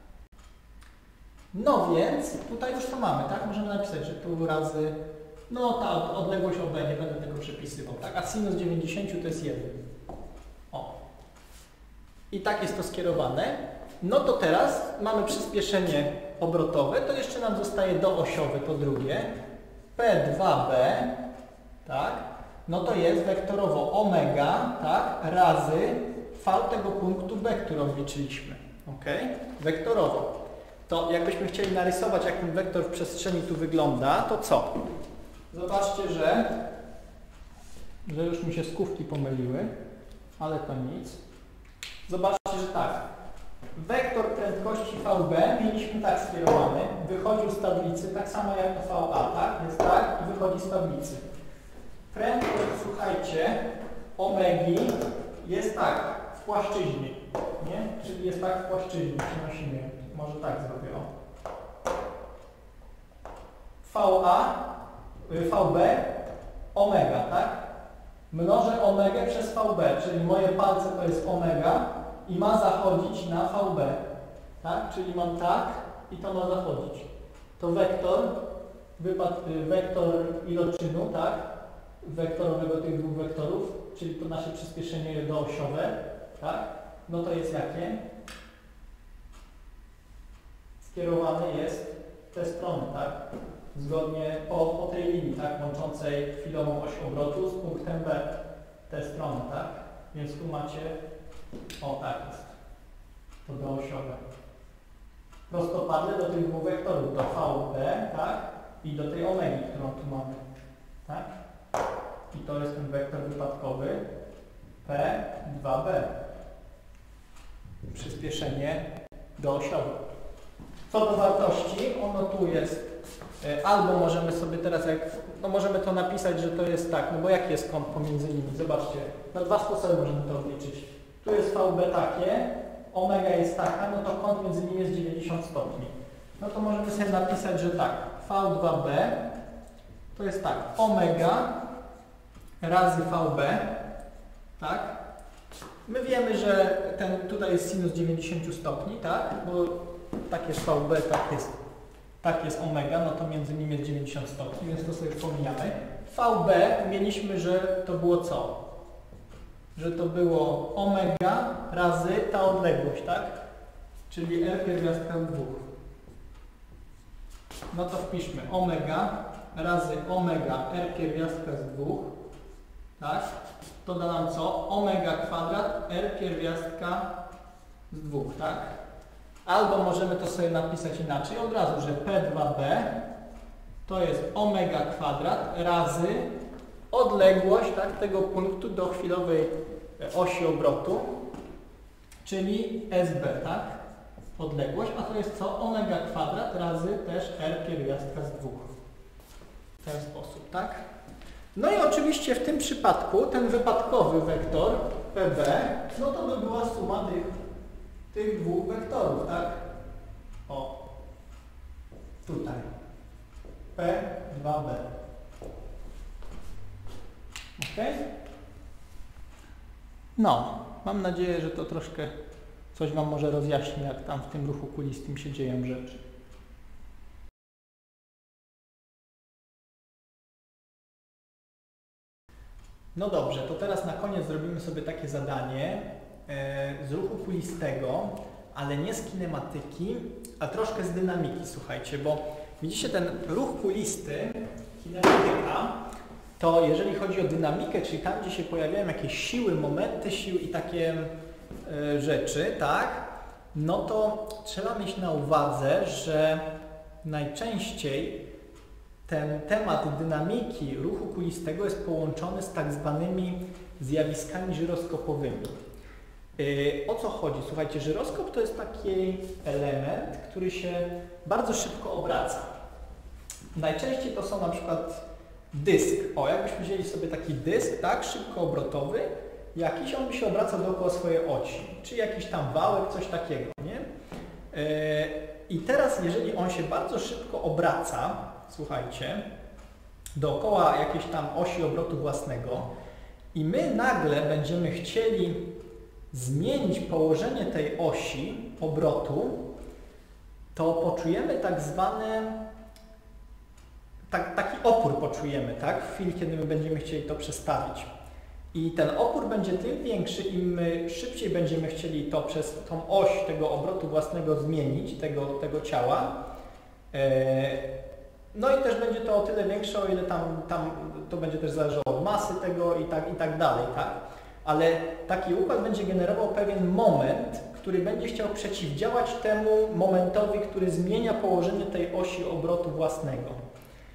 No więc tutaj już to mamy, tak? Możemy napisać, że tu razy, no ta odległość OB, nie będę tego przepisywał, tak? A sinus 90 to jest 1. O. I tak jest to skierowane. No to teraz mamy przyspieszenie obrotowe, to jeszcze nam zostaje doosiowe, to drugie. P2B, tak? No to jest wektorowo omega, tak? Razy V tego punktu B, który obliczyliśmy. Ok? Wektorowo. To jakbyśmy chcieli narysować, jak ten wektor w przestrzeni tu wygląda, to co? Zobaczcie, że już mi się skówki pomyliły, ale to nic. Zobaczcie, że tak. Wektor prędkości VB mieliśmy tak skierowany, wychodził z tablicy, tak samo jak to VA, tak? Jest tak i wychodzi z tablicy. Prędkość, słuchajcie, omegi jest tak, w płaszczyźnie, nie? Czyli jest tak w płaszczyźnie, przenosimy, może tak zrobię, o. VB, omega, tak? Mnożę omegę przez VB, czyli moje palce to jest omega i ma zachodzić na VB, tak? Czyli mam tak i to ma zachodzić. To wektor iloczynu, tak? Wektorowego tych dwóch wektorów, czyli to nasze przyspieszenie doosiowe, tak? No to jest jakie? Skierowane jest w tę stronę, tak? Zgodnie po tej linii, tak? Łączącej chwilową oś obrotu z punktem B, tę stronę, tak? Więc tu macie, o tak jest, to doosiowe. Prostopadle do tych dwóch wektorów, do VB, tak? I do tej omegi, którą tu mamy, tak? I to jest ten wektor wypadkowy P2B. Przyspieszenie doosiowe. Co do wartości, ono tu jest, albo możemy sobie teraz, no możemy to napisać, że to jest tak, no bo jaki jest kąt pomiędzy nimi? Zobaczcie, na dwa sposoby możemy to obliczyć. Tu jest VB takie, omega jest taka, no to kąt między nimi jest 90 stopni. No to możemy sobie napisać, że tak, V2B to jest tak, omega razy VB, tak? My wiemy, że tutaj jest sinus 90 stopni, tak? Bo tak jest VB, tak jest omega, no to między nimi jest 90 stopni, więc to sobie pomijamy. VB mieliśmy, że to było co? Że to było omega razy ta odległość, tak? Czyli R pierwiastka 2. No to wpiszmy omega razy omega R pierwiastka z 2, tak? To da nam co? Omega kwadrat R pierwiastka z 2, tak? Albo możemy to sobie napisać inaczej od razu, że P2B to jest omega kwadrat razy odległość, tak, tego punktu do chwilowej osi obrotu, czyli SB, tak? Odległość, a to jest co? Omega kwadrat razy też R pierwiastka z 2. W ten sposób, tak? No i oczywiście w tym przypadku ten wypadkowy wektor PB, no to by była suma tych dwóch wektorów, tak? O, tutaj. P2B. Ok? No, mam nadzieję, że to troszkę coś Wam może rozjaśni, jak tam w tym ruchu kulistym się dzieją rzeczy. No dobrze, to teraz na koniec zrobimy sobie takie zadanie z ruchu kulistego, ale nie z kinematyki, a troszkę z dynamiki, słuchajcie, bo widzicie ten ruch kulisty, kinematyka, to jeżeli chodzi o dynamikę, czyli tam, gdzie się pojawiają jakieś siły, momenty sił i takie rzeczy, tak, no to trzeba mieć na uwadze, że najczęściej ten temat dynamiki ruchu kulistego jest połączony z tak zwanymi zjawiskami żyroskopowymi. O co chodzi? Słuchajcie, żyroskop to jest taki element, który się bardzo szybko obraca. Najczęściej to są na przykład dysk. O, jakbyśmy wzięli sobie taki dysk, tak, szybkoobrotowy, jakiś, on by się obracał dookoła swojej osi, czy jakiś tam wałek, coś takiego, nie? I teraz, jeżeli on się bardzo szybko obraca, słuchajcie, dookoła jakiejś tam osi obrotu własnego i my nagle będziemy chcieli zmienić położenie tej osi obrotu, to poczujemy tak zwany, taki opór poczujemy, tak, w chwili, kiedy my będziemy chcieli to przestawić. I ten opór będzie tym większy, im my szybciej będziemy chcieli to przez tą oś tego obrotu własnego zmienić, tego ciała. No i też będzie to o tyle większe, o ile tam to będzie też zależało od masy tego i tak dalej, tak? Ale taki układ będzie generował pewien moment, który będzie chciał przeciwdziałać temu momentowi, który zmienia położenie tej osi obrotu własnego.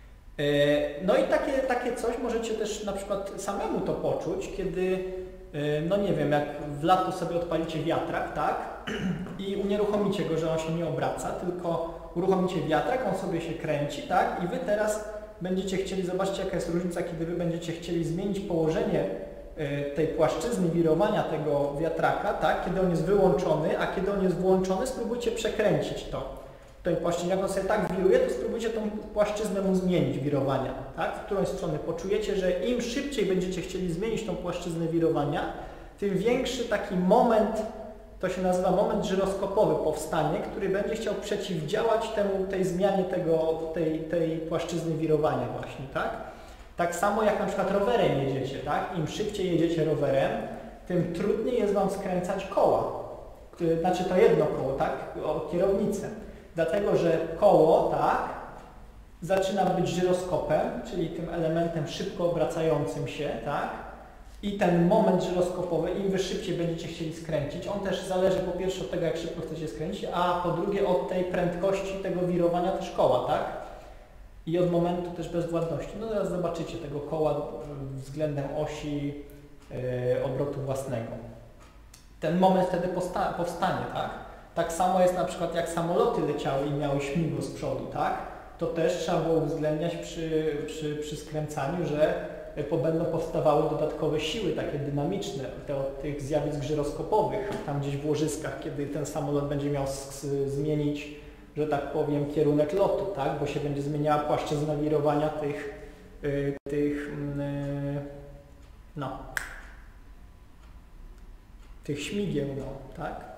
No i takie coś możecie też na przykład samemu to poczuć, kiedy, no nie wiem, jak w lato sobie odpalicie wiatrak, tak? I unieruchomicie go, że on się nie obraca, tylko uruchomicie wiatrak, on sobie się kręci, tak? I wy teraz będziecie chcieli, zobaczcie jaka jest różnica, kiedy wy będziecie chcieli zmienić położenie tej płaszczyzny wirowania tego wiatraka, tak? Kiedy on jest wyłączony, a kiedy on jest włączony, spróbujcie przekręcić to. Tej płaszczyźnie, jak on sobie tak wiruje, to spróbujcie tą płaszczyznę mu zmienić wirowania, tak? W którą stronę poczujecie, że im szybciej będziecie chcieli zmienić tą płaszczyznę wirowania, tym większy taki moment, to się nazywa moment żyroskopowy powstanie, który będzie chciał przeciwdziałać tej zmianie tej płaszczyzny wirowania właśnie, tak? Tak samo jak na przykład rowerem jedziecie, tak? Im szybciej jedziecie rowerem, tym trudniej jest Wam skręcać koła, znaczy to jedno koło, tak? Kierownicę. Dlatego, że koło, tak, zaczyna być żyroskopem, czyli tym elementem szybko obracającym się, tak, i ten moment żyroskopowy, im wy szybciej będziecie chcieli skręcić, on też zależy po pierwsze od tego, jak szybko chcecie skręcić, a po drugie od tej prędkości tego wirowania też koła, tak, i od momentu też bezwładności. No teraz zobaczycie tego koła względem osi obrotu własnego. Ten moment wtedy powstanie, tak. Tak samo jest na przykład jak samoloty leciały i miały śmigło z przodu, tak? To też trzeba było uwzględniać przy skręcaniu, że będą powstawały dodatkowe siły takie dynamiczne od tych zjawisk żyroskopowych, tam gdzieś w łożyskach, kiedy ten samolot będzie miał zmienić, że tak powiem, kierunek lotu, tak? Bo się będzie zmieniała płaszczyzna wirowania tych śmigieł, no, tak?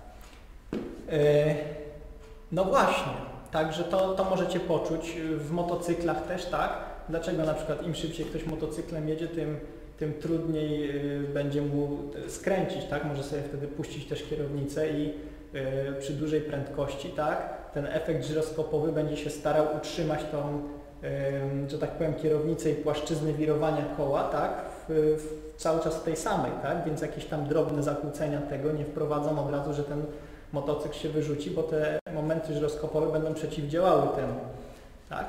No właśnie, także to możecie poczuć w motocyklach też, tak? Dlaczego na przykład im szybciej ktoś motocyklem jedzie, tym trudniej będzie mu skręcić, tak? Może sobie wtedy puścić też kierownicę i przy dużej prędkości, tak? Ten efekt żyroskopowy będzie się starał utrzymać tą, że tak powiem, kierownicę i płaszczyznę wirowania koła, tak? Cały czas w tej samej, tak? Więc jakieś tam drobne zakłócenia tego nie wprowadzą od razu, że ten motocykl się wyrzuci, bo te momenty żyroskopowe będą przeciwdziałały temu, tak?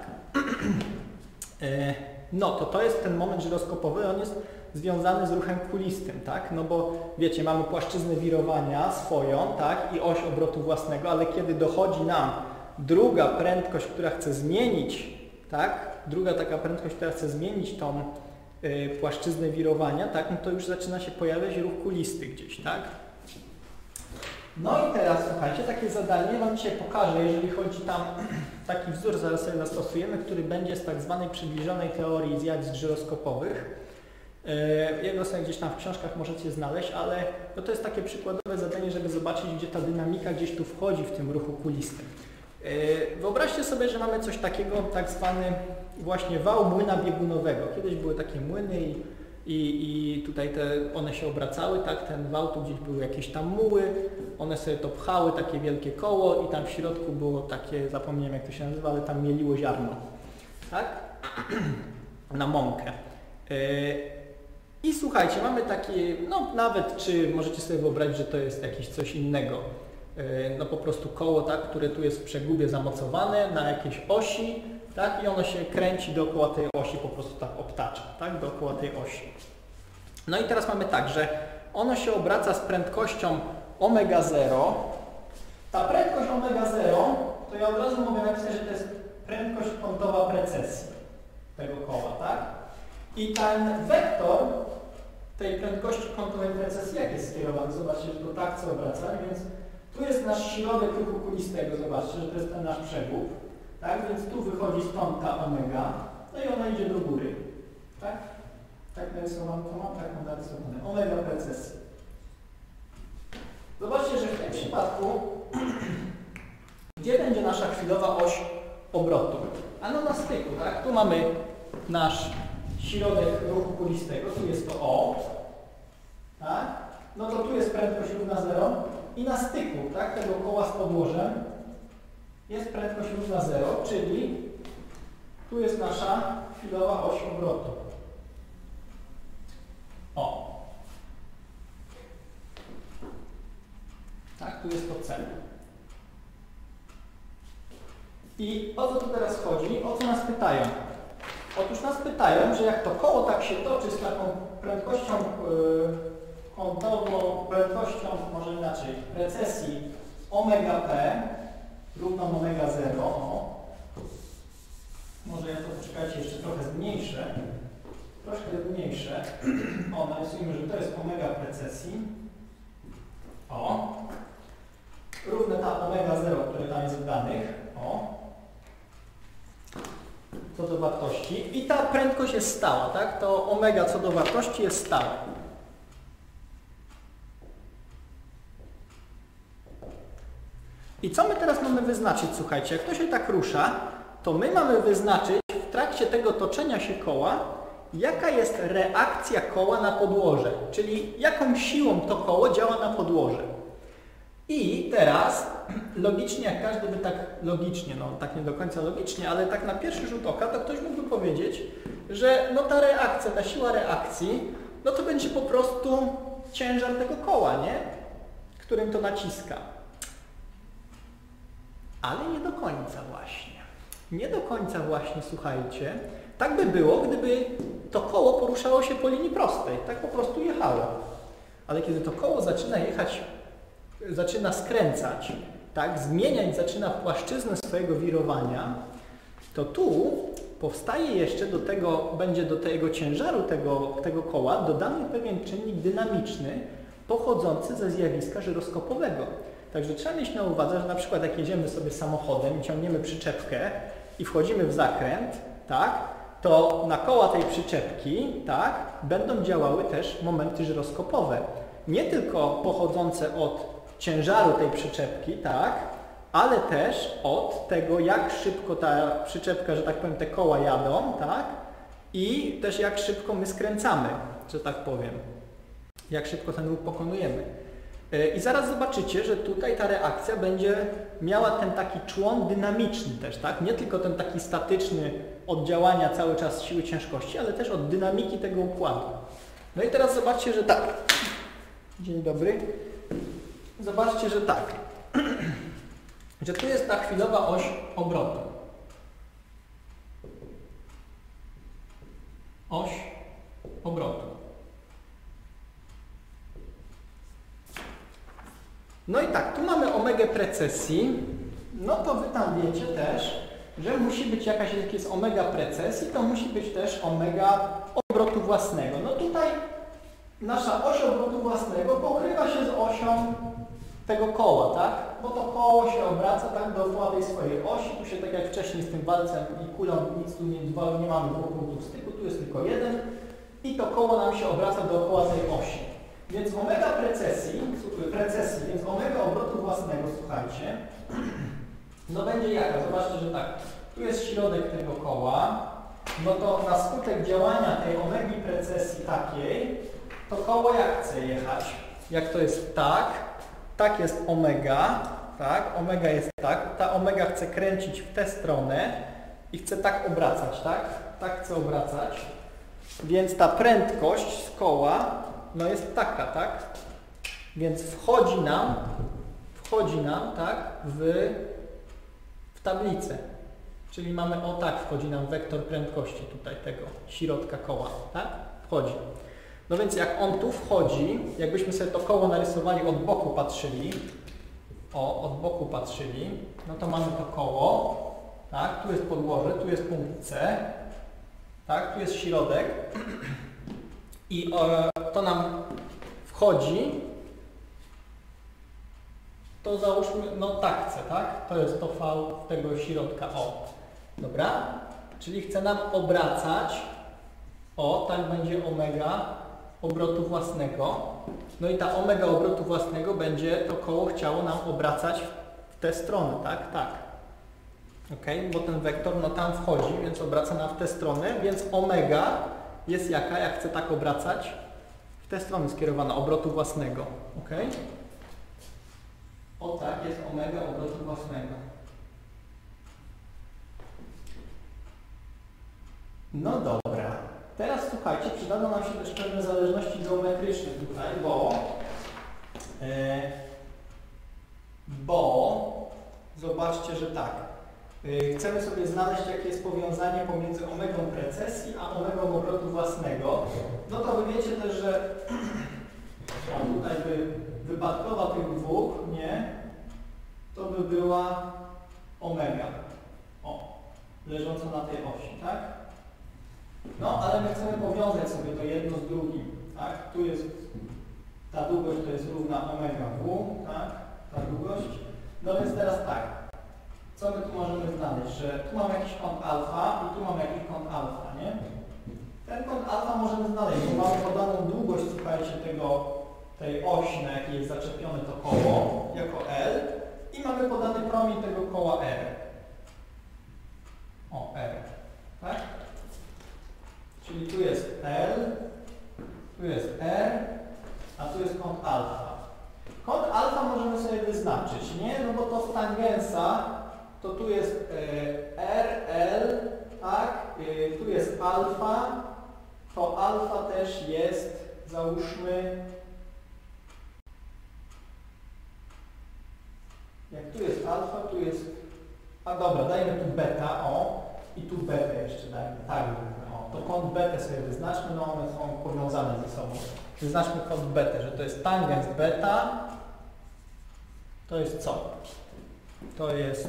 No to jest ten moment żyroskopowy, on jest związany z ruchem kulistym, tak? No bo wiecie, mamy płaszczyznę wirowania swoją, tak? I oś obrotu własnego, ale kiedy dochodzi nam druga prędkość, która chce zmienić, tak? Druga taka prędkość, która chce zmienić tą płaszczyznę wirowania, tak? No to już zaczyna się pojawiać ruch kulisty gdzieś, tak? No i teraz, słuchajcie, takie zadanie Wam dzisiaj pokażę, jeżeli chodzi tam, taki wzór zaraz sobie zastosujemy, który będzie z tak zwanej przybliżonej teorii zjawisk żyroskopowych. Jego sobie gdzieś tam w książkach możecie znaleźć, ale to jest takie przykładowe zadanie, żeby zobaczyć, gdzie ta dynamika gdzieś tu wchodzi w tym ruchu kulistym. Wyobraźcie sobie, że mamy coś takiego, tak zwany właśnie wał młyna biegunowego. Kiedyś były takie młyny i tutaj one się obracały, tak, ten wał, tu gdzieś były jakieś tam muły, one sobie to pchały, takie wielkie koło i tam w środku było takie, zapomniałem jak to się nazywa, ale tam mieliło ziarno, tak, na mąkę. I słuchajcie, mamy takie, no nawet, czy możecie sobie wyobrazić, że to jest jakieś coś innego, no po prostu koło, tak, które tu jest w przegubie zamocowane na jakiejś osi, tak, i ono się kręci dookoła tej osi, po prostu tak obtacza, tak, dookoła tej osi. No i teraz mamy tak, że ono się obraca z prędkością omega 0. Ta prędkość omega 0, to ja od razu mogę napisać, że to jest prędkość kątowa precesji tego koła, tak? I ten wektor tej prędkości kątowej precesji jak jest skierowany? Zobaczcie, że to tak chce obracać, więc tu jest nasz środek ruchu kulistego, zobaczcie, że to jest ten nasz przegub, tak? Więc tu wychodzi stąd ta omega, no i ona idzie do góry, tak? Tak narysowane, to mam tak narysowane, omega precesji. Zobaczcie, że w tym przypadku, gdzie będzie nasza chwilowa oś obrotu? Ano na styku, tak? Tu mamy nasz środek ruchu kulistego, tu jest to O, tak? No to tu jest prędkość równa 0 i na styku, tak, tego koła z podłożem jest prędkość równa 0, czyli tu jest nasza chwilowa oś obrotu. O. Tak, tu jest to C. I o co tu teraz chodzi? O co nas pytają? Otóż nas pytają, że jak to koło tak się toczy z taką prędkością kątową, prędkością, może inaczej, precesji omega p równą omega 0, o. Może ja to, poczekajcie, jeszcze trochę zmniejszę. Troszkę zmniejszę. O, narysujmy, że to jest omega precesji. O. Równe ta omega 0, które tam jest w danych. O. Co do wartości. I ta prędkość jest stała, tak? To omega co do wartości jest stałe. I co my teraz mamy wyznaczyć? Słuchajcie, jak to się tak rusza, to my mamy wyznaczyć w trakcie tego toczenia się koła, jaka jest reakcja koła na podłoże, czyli jaką siłą to koło działa na podłoże. I teraz logicznie, jak każdy by tak logicznie, no tak nie do końca logicznie, ale tak na pierwszy rzut oka, to ktoś mógłby powiedzieć, że no ta reakcja, ta siła reakcji, no to będzie po prostu ciężar tego koła, nie? Którym to naciska. Ale nie do końca właśnie. Nie do końca właśnie, słuchajcie. Tak by było, gdyby to koło poruszało się po linii prostej. Tak po prostu jechało. Ale kiedy to koło zaczyna jechać, zaczyna skręcać, tak, zmieniać zaczyna płaszczyznę swojego wirowania, to tu powstaje jeszcze do tego, będzie do tego ciężaru tego koła dodany pewien czynnik dynamiczny pochodzący ze zjawiska żyroskopowego. Także trzeba mieć na uwadze, że na przykład jak jedziemy sobie samochodem i ciągniemy przyczepkę i wchodzimy w zakręt, tak, to na koła tej przyczepki, tak, będą działały też momenty żyroskopowe. Nie tylko pochodzące od ciężaru tej przyczepki, tak, ale też od tego, jak szybko ta przyczepka, że tak powiem, te koła jadą, tak, i też jak szybko my skręcamy, że tak powiem, jak szybko ten ruch pokonujemy. I zaraz zobaczycie, że tutaj ta reakcja będzie miała ten taki człon dynamiczny też, tak? Nie tylko ten taki statyczny od działania cały czas siły ciężkości, ale też od dynamiki tego układu. No i teraz zobaczcie, że tak. Dzień dobry. Zobaczcie, że tak. Że tu jest ta chwilowa oś obrotu. Oś obrotu. No i tak, tu mamy omegę precesji, no to wy tam wiecie też, że musi być jakaś, jak jest omega precesji, to musi być też omega obrotu własnego. No tutaj nasza oś obrotu własnego pokrywa się z osią tego koła, tak? Bo to koło się obraca tak dookoła tej swojej osi, tu się tak jak wcześniej z tym walcem i kulą nic tu nie mamy dwóch punktów styku, tu jest tylko jeden i to koło nam się obraca dookoła tej osi. Więc omega precesji, więc omega obrotu własnego, słuchajcie, no będzie jaka? Zobaczcie, że tak, tu jest środek tego koła, no to na skutek działania tej omegi precesji takiej, to koło jak chce jechać? Jak to jest tak, tak jest omega, tak, omega jest tak, ta omega chce kręcić w tę stronę i chce tak obracać, tak, tak chce obracać, więc ta prędkość z koła no jest taka, tak? Więc wchodzi nam, tak, w tablicę. Czyli mamy, o tak, wchodzi nam wektor prędkości tutaj tego środka koła, tak? Wchodzi. No więc jak on tu wchodzi, jakbyśmy sobie to koło narysowali od boku patrzyli, od boku patrzyli, no to mamy to koło, tak? Tu jest podłoże, tu jest punkt C, tak? Tu jest środek i to nam wchodzi, to załóżmy, no tak chcę, tak? To jest to V tego środka, o. Dobra? Czyli chce nam obracać, o, tak będzie omega obrotu własnego. No i ta omega obrotu własnego będzie to koło chciało nam obracać w tę stronę, tak? Tak. Ok, bo ten wektor no tam wchodzi, więc obraca nam w tę stronę, więc omega jest jaka, jak chcę tak obracać? W tę stronę skierowana, obrotu własnego. Ok? O tak, jest omega obrotu własnego. No dobra. Teraz słuchajcie, przydadzą nam się też pewne zależności geometryczne tutaj, bo zobaczcie, że tak. Chcemy sobie znaleźć, jakie jest powiązanie pomiędzy omegą precesji a omegą obrotu własnego. No to wy wiecie też, że tutaj by wypadkowa tych dwóch, nie? To by była omega. O, leżąca na tej osi, tak? No, ale my chcemy powiązać sobie to jedno z drugim, tak? Tu jest, ta długość to jest równa omega w, tak? Ta długość. No więc teraz tak. Co my tu możemy znaleźć? Że tu mam jakiś kąt alfa i tu mam jakiś kąt alfa, nie? Ten kąt alfa możemy znaleźć, bo mamy podaną długość, słuchajcie, tej osi, na jakiej jest zaczepione to koło, jako L i mamy podany promień tego koła R. O, R, tak? Czyli tu jest L, tu jest R, a tu jest kąt alfa. Kąt alfa możemy sobie wyznaczyć, nie? No bo to z tangensa, to tu jest RL, tak? Tu jest alfa, to alfa też jest, załóżmy, jak tu jest alfa, tu jest, a dobra, dajmy tu beta, o, i tu betę jeszcze dajmy, tak, o, to kąt betę sobie wyznaczmy, no one są powiązane ze sobą. Wyznaczmy kąt betę, że to jest tangens beta, to jest co? To jest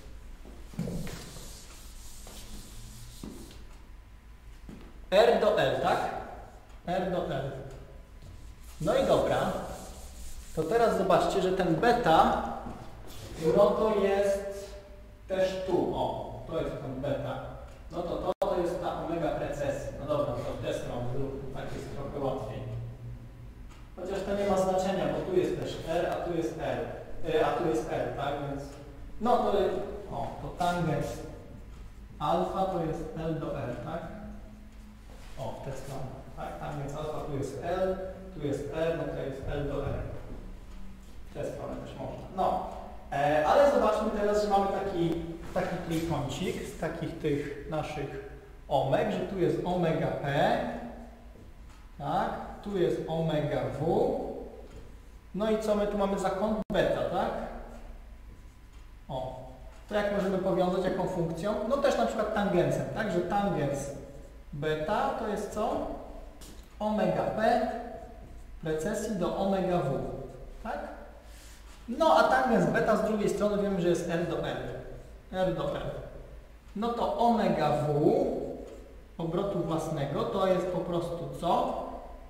R do L, tak? R do L. No i dobra, to teraz zobaczcie, że ten beta, no to jest też tu, o, to jest ten beta. No to jest ta omega precesji. No dobra, to w tę stronę zrób, tak jest trochę łatwiej. Chociaż to nie ma znaczenia, bo tu jest też R, a tu jest L, a tu jest L, tak? Więc no to jest, o, to tangens alfa to jest L do R, tak? O, w tę stronę, tak? Tangens alfa tu jest L, tu jest R, no to jest L do R. W tę stronę też można. No, ale zobaczmy teraz, że mamy taki trójkącik z takich tych naszych omeg, że tu jest omega P, tak? Tu jest omega W. No i co my tu mamy za kąt beta, tak? O, to jak możemy powiązać, jaką funkcją? No też na przykład tangensem, tak? Że tangens beta to jest co? Omega P precesji do omega W, tak? No a tangens beta z drugiej strony wiemy, że jest R do L. R do L. No to omega W obrotu własnego to jest po prostu co?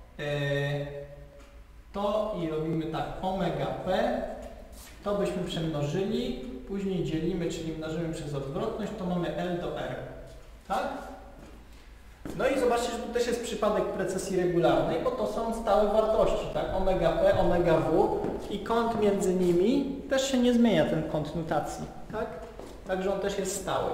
To i robimy tak, omega P, to byśmy przemnożyli, później dzielimy, czyli mnożymy przez odwrotność, to mamy L do R, tak? No i zobaczcie, że tu też jest przypadek precesji regularnej, bo to są stałe wartości, tak? Omega P, omega W i kąt między nimi też się nie zmienia, ten kąt nutacji, tak? Także on też jest stały.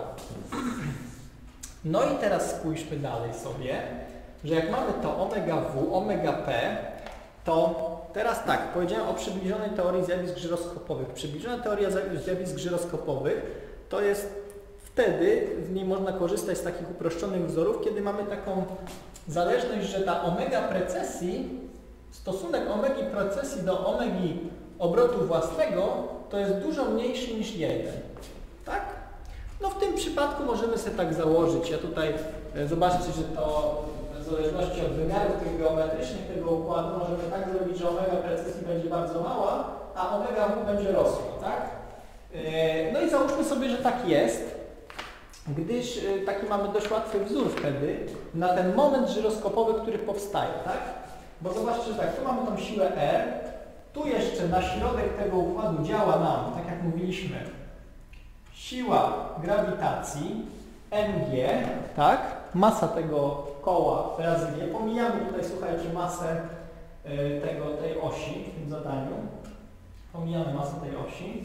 No i teraz spójrzmy dalej sobie, że jak mamy to omega W, omega P, to teraz tak, powiedziałem o przybliżonej teorii zjawisk żyroskopowych. Przybliżona teoria zjawisk żyroskopowych to jest wtedy, w niej można korzystać z takich uproszczonych wzorów, kiedy mamy taką zależność, że ta omega precesji, stosunek omegi precesji do omegi obrotu własnego to jest dużo mniejszy niż 1. Tak? No w tym przypadku możemy sobie tak założyć. Ja tutaj zobaczcie, że to w zależności od wymiarów tych geometrycznych tego układu możemy tak zrobić, że omega precesji będzie bardzo mała, a omega W będzie rosła, tak? No i załóżmy sobie, że tak jest. gdyż taki mamy dość łatwy wzór wtedy na ten moment żyroskopowy, który powstaje, tak? Bo zobaczcie, że tak, tu mamy tą siłę R, tu jeszcze na środek tego układu działa nam, tak jak mówiliśmy, siła grawitacji mg, tak? Masa tego koła razy G. Pomijamy tutaj, słuchajcie, masę tej osi w tym zadaniu. Pomijamy masę tej osi.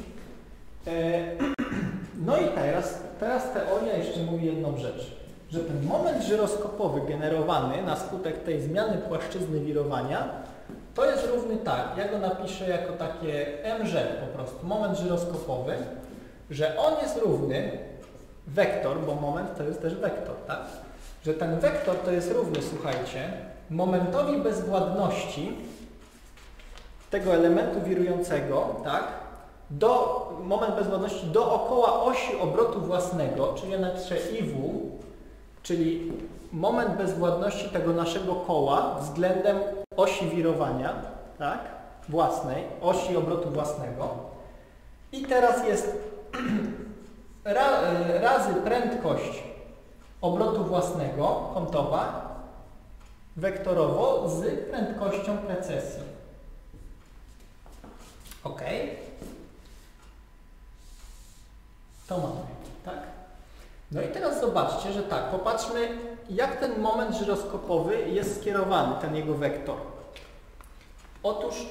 No i teraz teoria jeszcze mówi jedną rzecz, że ten moment żyroskopowy generowany na skutek tej zmiany płaszczyzny wirowania to jest równy tak, ja go napiszę jako takie mż po prostu, moment żyroskopowy, że on jest równy wektor, bo moment to jest też wektor, tak? Że ten wektor to jest równy, słuchajcie, momentowi bezwładności tego elementu wirującego, tak? Moment bezwładności dookoła osi obrotu własnego, czyli ja napiszę IW, czyli moment bezwładności tego naszego koła względem osi wirowania, tak? Własnej, osi obrotu własnego. I teraz jest razy prędkość obrotu własnego, kątowa, wektorowo z prędkością precesji. Ok? To mamy, tak? No i teraz zobaczcie, że tak, popatrzmy, jak ten moment żyroskopowy jest skierowany, ten jego wektor. Otóż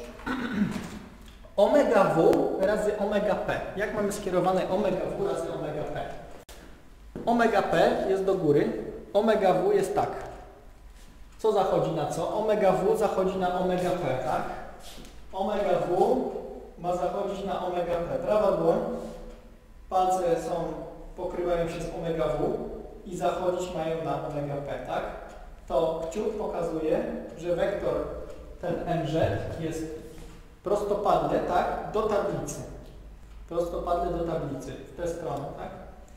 omega w razy omega p. Jak mamy skierowane omega w razy omega p? Omega p jest do góry, omega w jest tak. Co zachodzi na co? Omega w zachodzi na omega p, tak? Omega w ma zachodzić na omega p. Prawa dłoń, palce pokrywają się z omega w i zachodzić mają na omega p, tak? To kciuk pokazuje, że wektor ten mz jest prostopadle, tak? Do tablicy. Prostopadle do tablicy. W tę stronę, tak?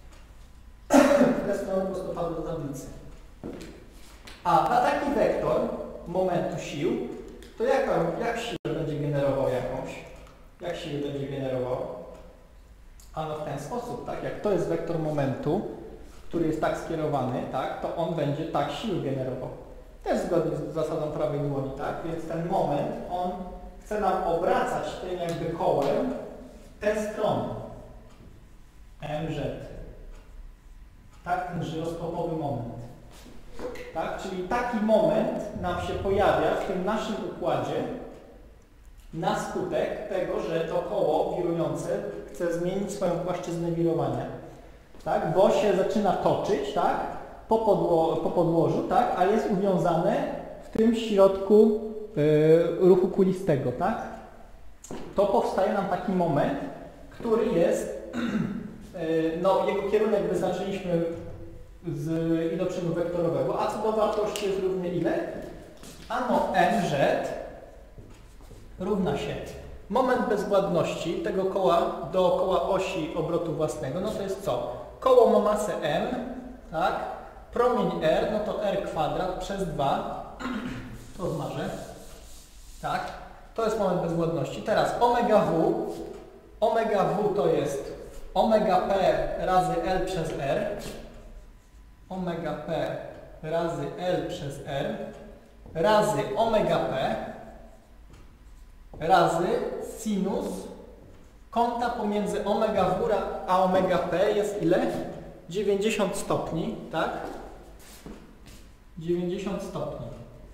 W tę stronę prostopadle do tablicy. A na taki wektor momentu sił, to jak siłę będzie generował jakąś? Jak siłę będzie generował? Ano w ten sposób, tak? Jak to jest wektor momentu, który jest tak skierowany, tak? To on będzie tak siły generował. Też zgodnie z zasadą prawej dłoni, tak? Więc ten moment, on chce nam obracać tym jakby kołem w tę stronę. mz. Tak? Ten żyroskopowy moment. Tak? Czyli taki moment nam się pojawia w tym naszym układzie na skutek tego, że to koło wirujące chce zmienić swoją płaszczyznę wirowania. Tak? Bo się zaczyna toczyć, tak? Po podłożu, tak? A jest uwiązane w tym środku ruchu kulistego, tak? To powstaje nam taki moment, który jest, no jego kierunek wyznaczyliśmy z iloczynu wektorowego, a co do wartości jest równy ile? Ano mz równa się moment bezwładności tego koła dookoła osi obrotu własnego, no to jest co? Koło ma masę m, tak? Promień r, no to r kwadrat przez 2, to zmarzę, tak? To jest moment bezwładności. Teraz omega w to jest omega p razy l przez r, omega p razy l przez r, razy omega p, razy sinus kąta pomiędzy omega w a omega p jest ile? 90 stopni, tak? 90 stopni.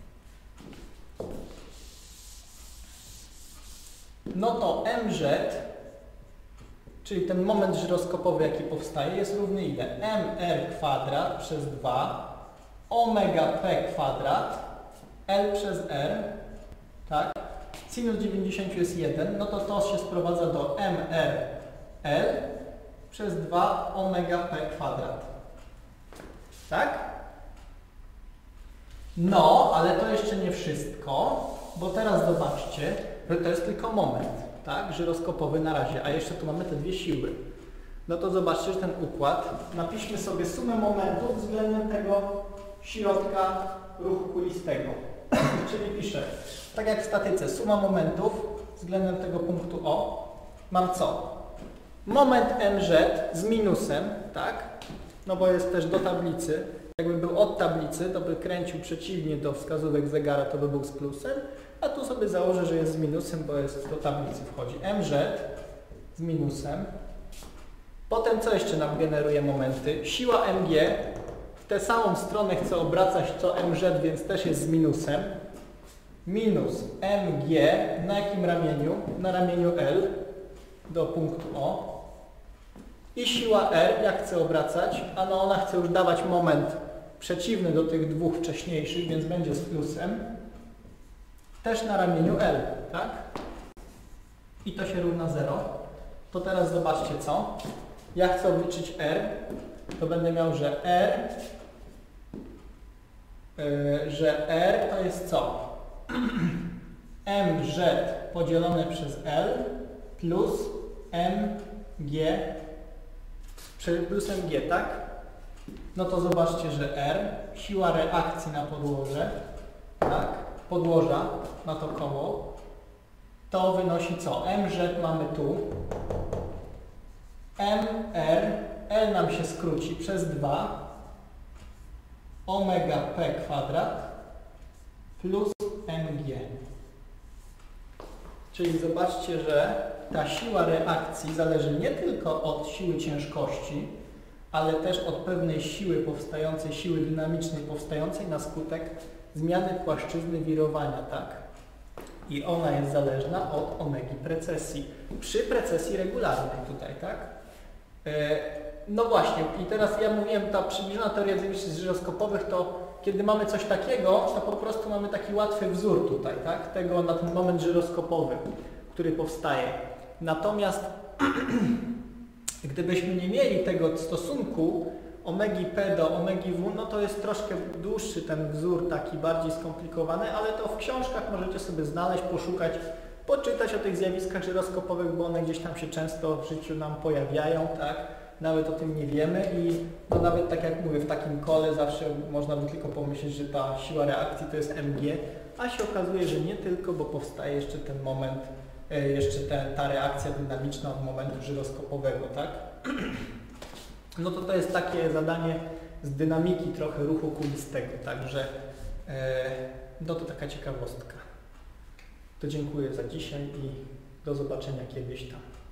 No to mz, czyli ten moment żyroskopowy, jaki powstaje, jest równy ile? mr kwadrat przez 2 omega p kwadrat l przez r, tak? Sinus 90 jest 1, no to się sprowadza do mrl przez 2 omega p kwadrat. Tak? No, ale to jeszcze nie wszystko, bo teraz zobaczcie, że to jest tylko moment, tak? Żyroskopowy na razie, a jeszcze tu mamy te dwie siły. No to zobaczcie, że ten układ, napiszmy sobie sumę momentów względem tego środka ruchu kulistego. Czyli piszę, tak jak w statyce, suma momentów względem tego punktu O. Mam co? Moment mz z minusem, tak? no bo jest też do tablicy. Jakby był od tablicy, to by kręcił przeciwnie do wskazówek zegara, to by był z plusem, a tu sobie założę, że jest z minusem, bo jest do tablicy wchodzi. MZ z minusem. Potem co jeszcze nam generuje momenty? Siła MG w tę samą stronę chce obracać co MZ, więc też jest z minusem. Minus MG na jakim ramieniu? Na ramieniu L do punktu O. I siła R, jak chce obracać, a no ona chce już dawać moment przeciwny do tych dwóch wcześniejszych, więc będzie z plusem. Też na ramieniu L, tak? I to się równa 0. To teraz zobaczcie co. Ja chcę obliczyć R, to będę miał, że R to jest co? MZ podzielone przez L plus MG plus MG, tak? No to zobaczcie, że R, siła reakcji na podłoże, tak? Podłoża na to koło, to wynosi co? MZ mamy tu, MR, L nam się skróci przez 2, omega P kwadrat plus MG. Czyli zobaczcie, że ta siła reakcji zależy nie tylko od siły ciężkości, ale też od pewnej siły powstającej, siły dynamicznej powstającej na skutek zmiany płaszczyzny wirowania, tak? I ona jest zależna od omegi precesji. Przy precesji regularnej tutaj, tak? No właśnie, i teraz ja mówiłem, ta przybliżona teoria zjawisk żyroskopowych to kiedy mamy coś takiego, to po prostu mamy taki łatwy wzór tutaj, tak? Tego na ten moment żyroskopowy, który powstaje. Natomiast gdybyśmy nie mieli tego stosunku omegi P do omegi W, no to jest troszkę dłuższy ten wzór, taki bardziej skomplikowany, ale to w książkach możecie sobie znaleźć, poszukać, poczytać o tych zjawiskach żyroskopowych, bo one gdzieś tam się często w życiu nam pojawiają, tak? Nawet o tym nie wiemy i no nawet tak jak mówię, w takim kole zawsze można by tylko pomyśleć, że ta siła reakcji to jest MG, a się okazuje, że nie tylko, bo powstaje jeszcze ten moment, ta reakcja dynamiczna od momentu żyroskopowego, tak? No to jest takie zadanie z dynamiki trochę ruchu kulistego, także no to taka ciekawostka. To dziękuję za dzisiaj i do zobaczenia kiedyś tam.